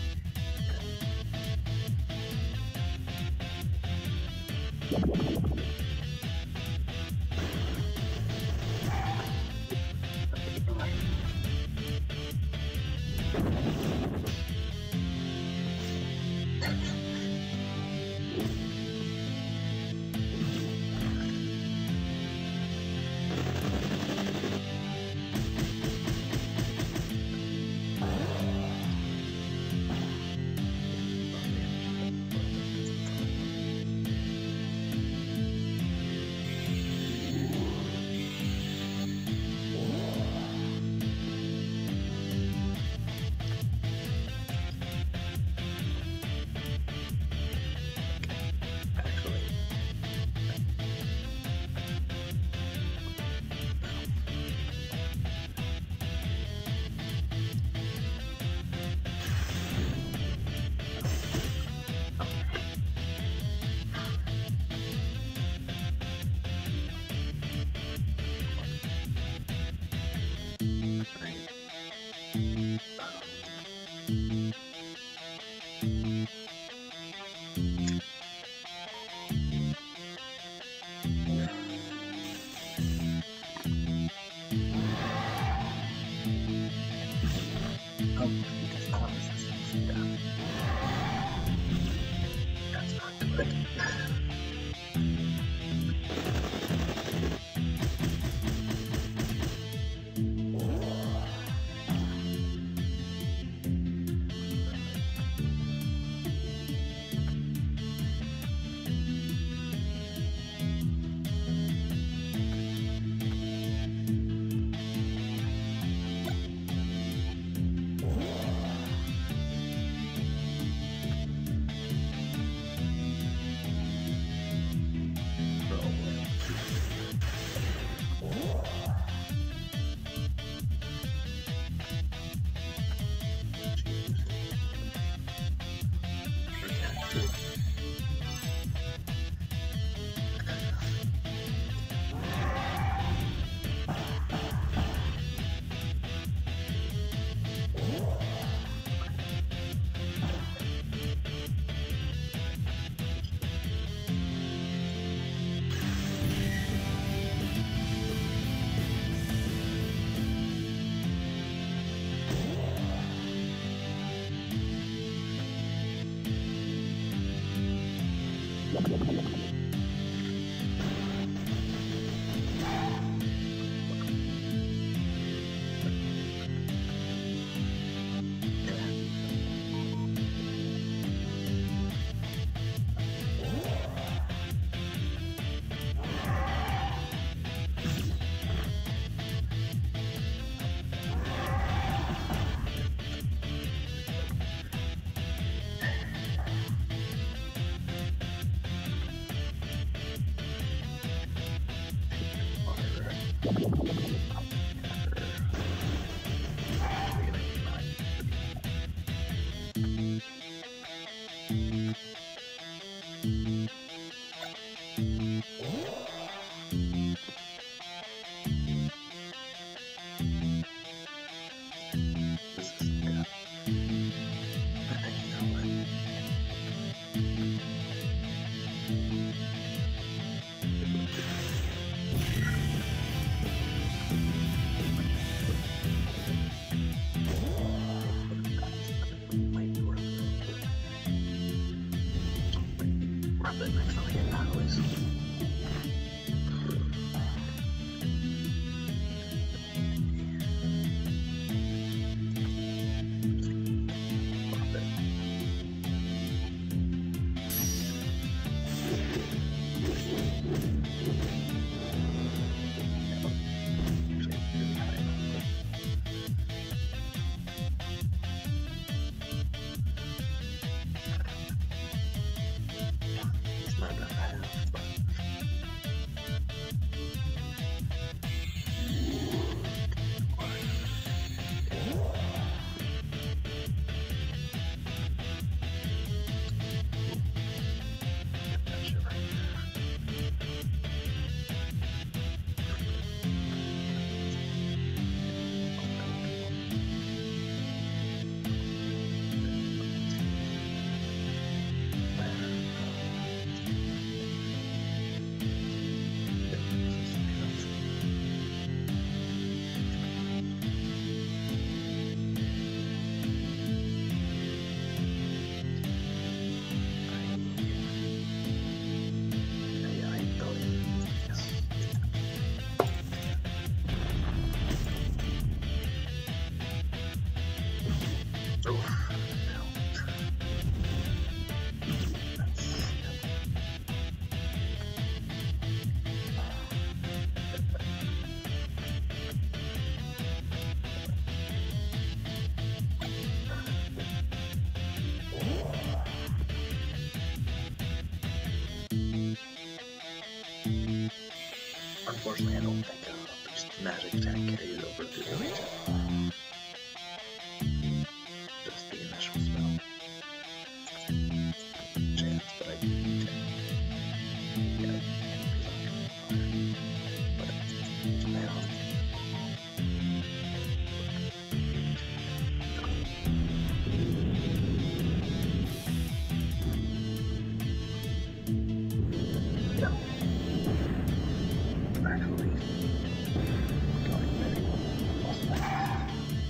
But unfortunately, I don't think uh, this magic attack carries over to the region. Just the initial spell. Chance, but I yeah. But yeah. Yeah. Actually, going very awesome.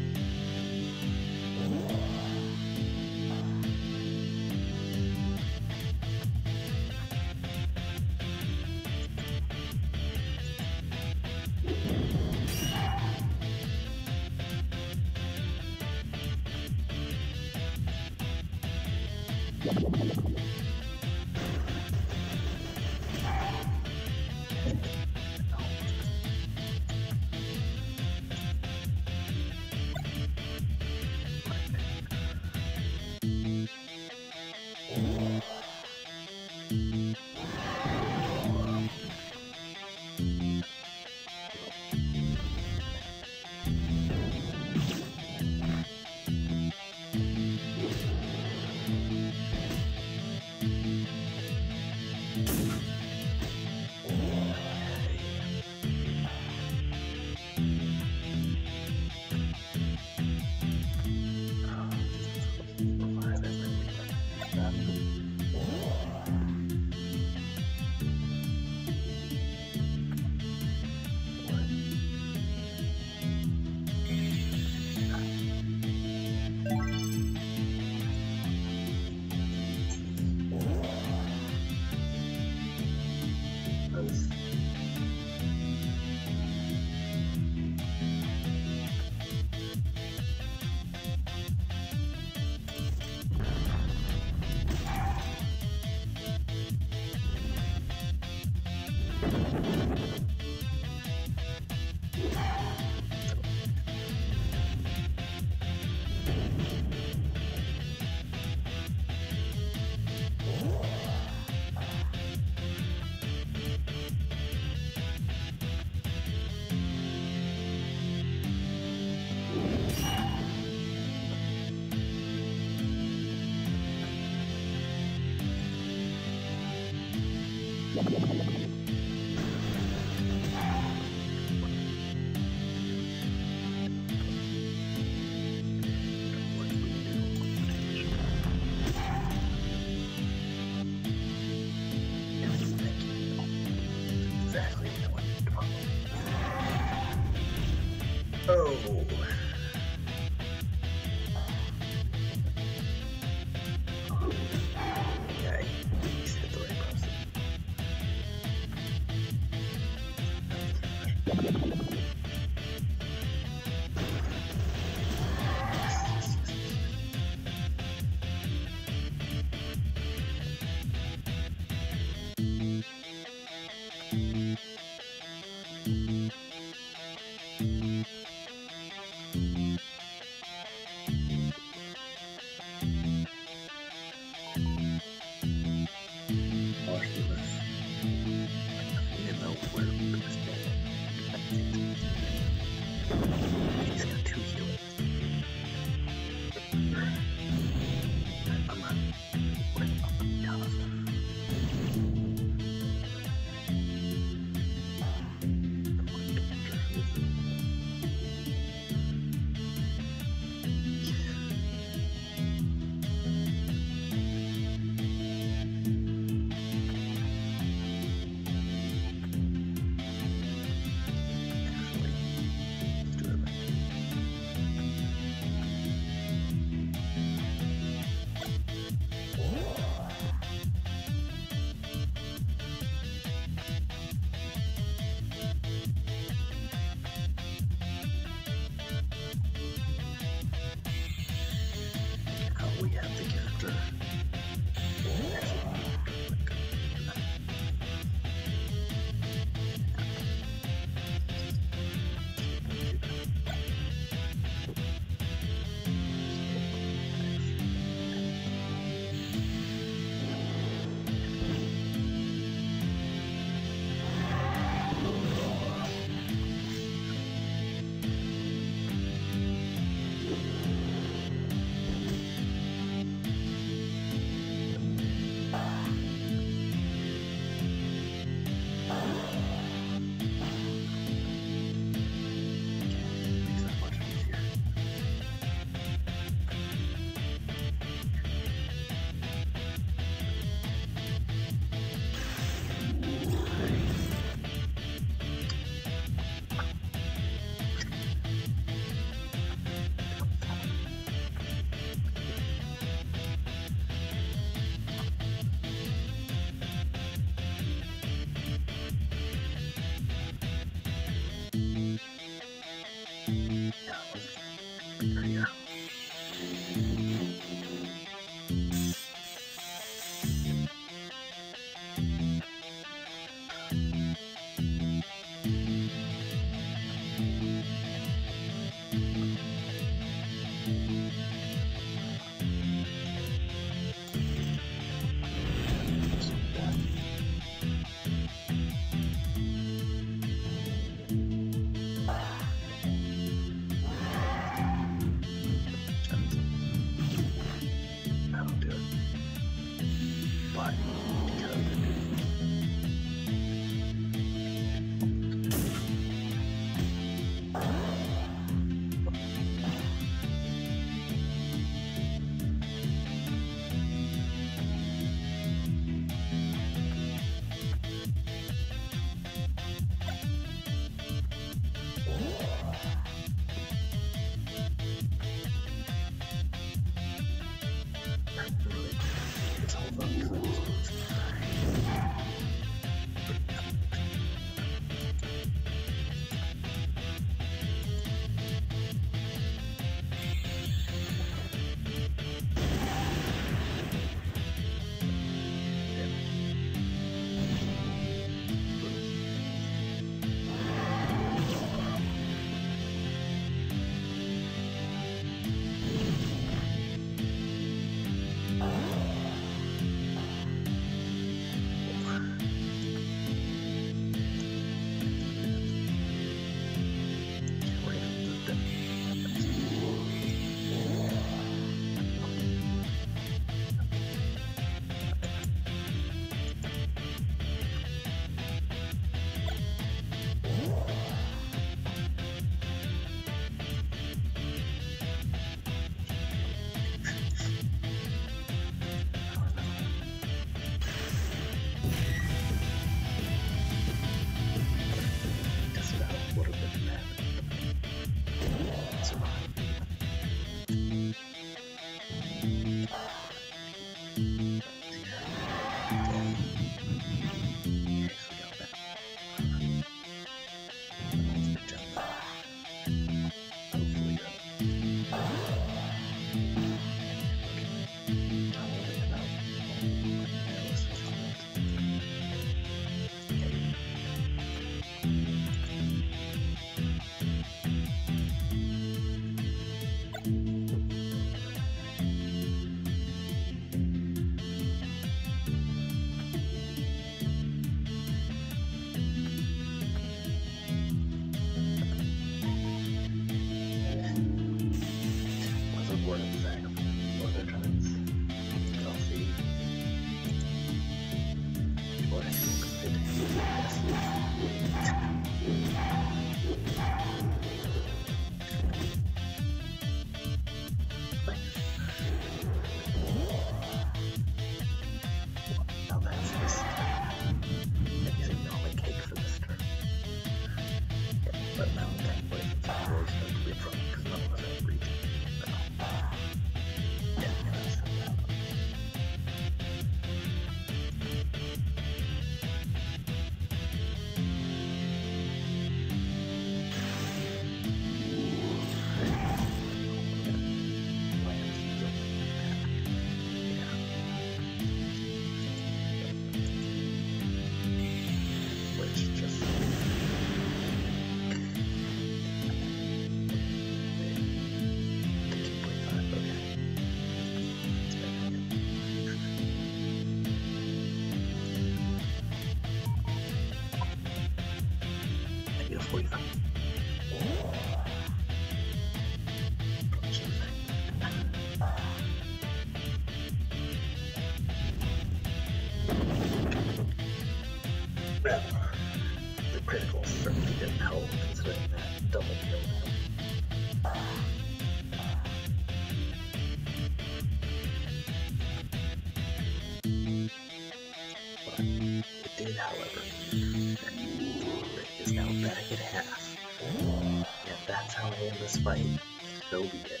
eliminated, however. Is now back at half. And that's how I end this fight. So be it.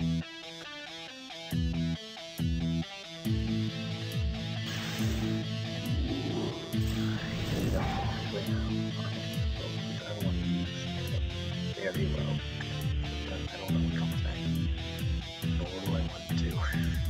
Very low. I don't know what comes next. Nor do I want to.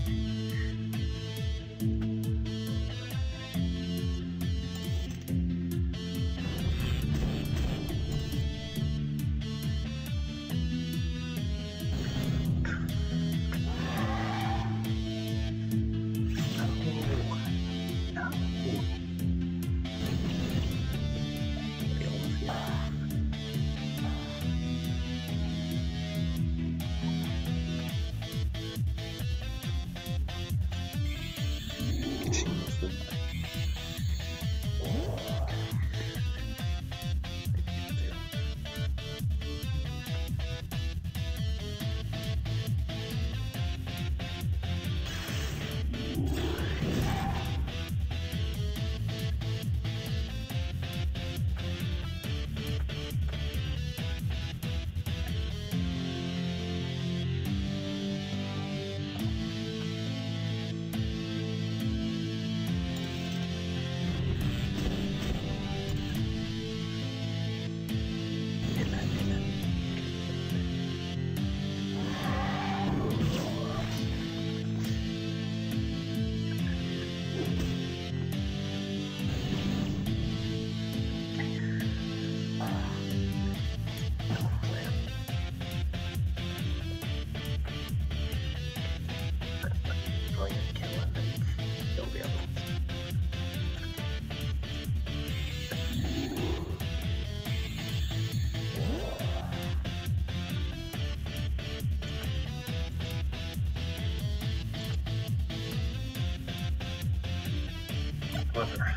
However,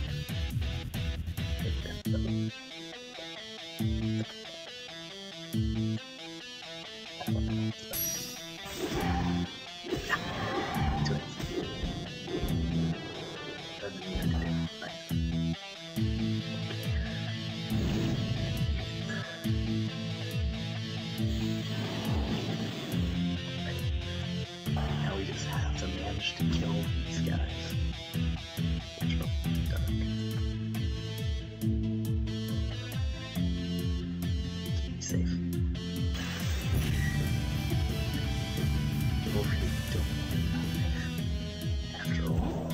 now we just have to manage to kill these guys. Safe. People really don't want to die, after all.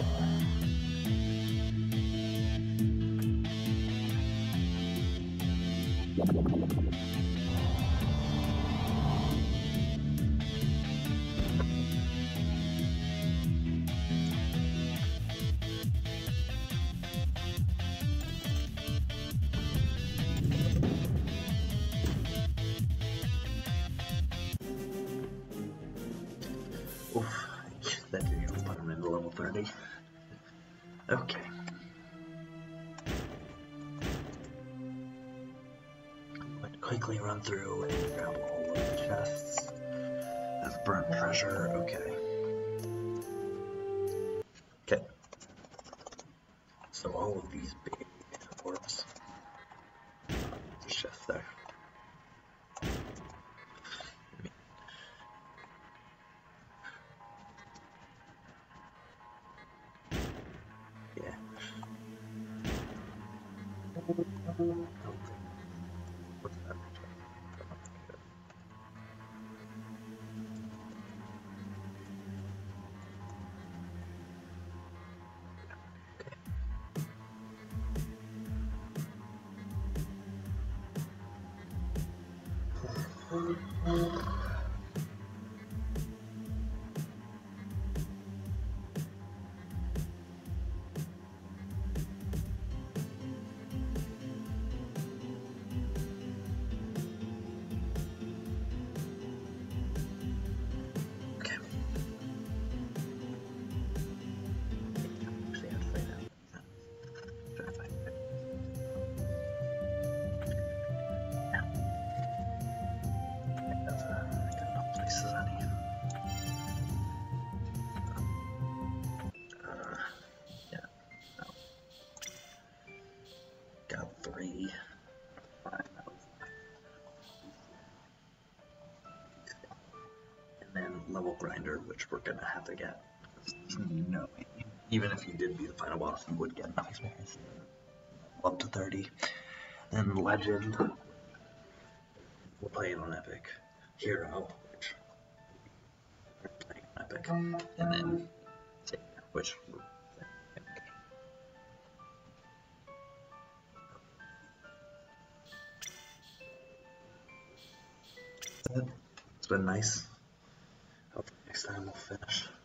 Oof, that didn't even put him into level thirty. Okay. Let's quickly run through and grab all of the chests. That's burnt treasure, okay. Okay. So all of these big orbs. There's chests there. Yeah. What's that? Okay. level grinder, which we're gonna have to get. No, even if you did be the final boss, you would get enough experience up to thirty. Then legend, we're playing on epic. Hero, which we're playing on epic, and then Savior, which we're playing epic. It's been nice. Hopefully next time we'll finish.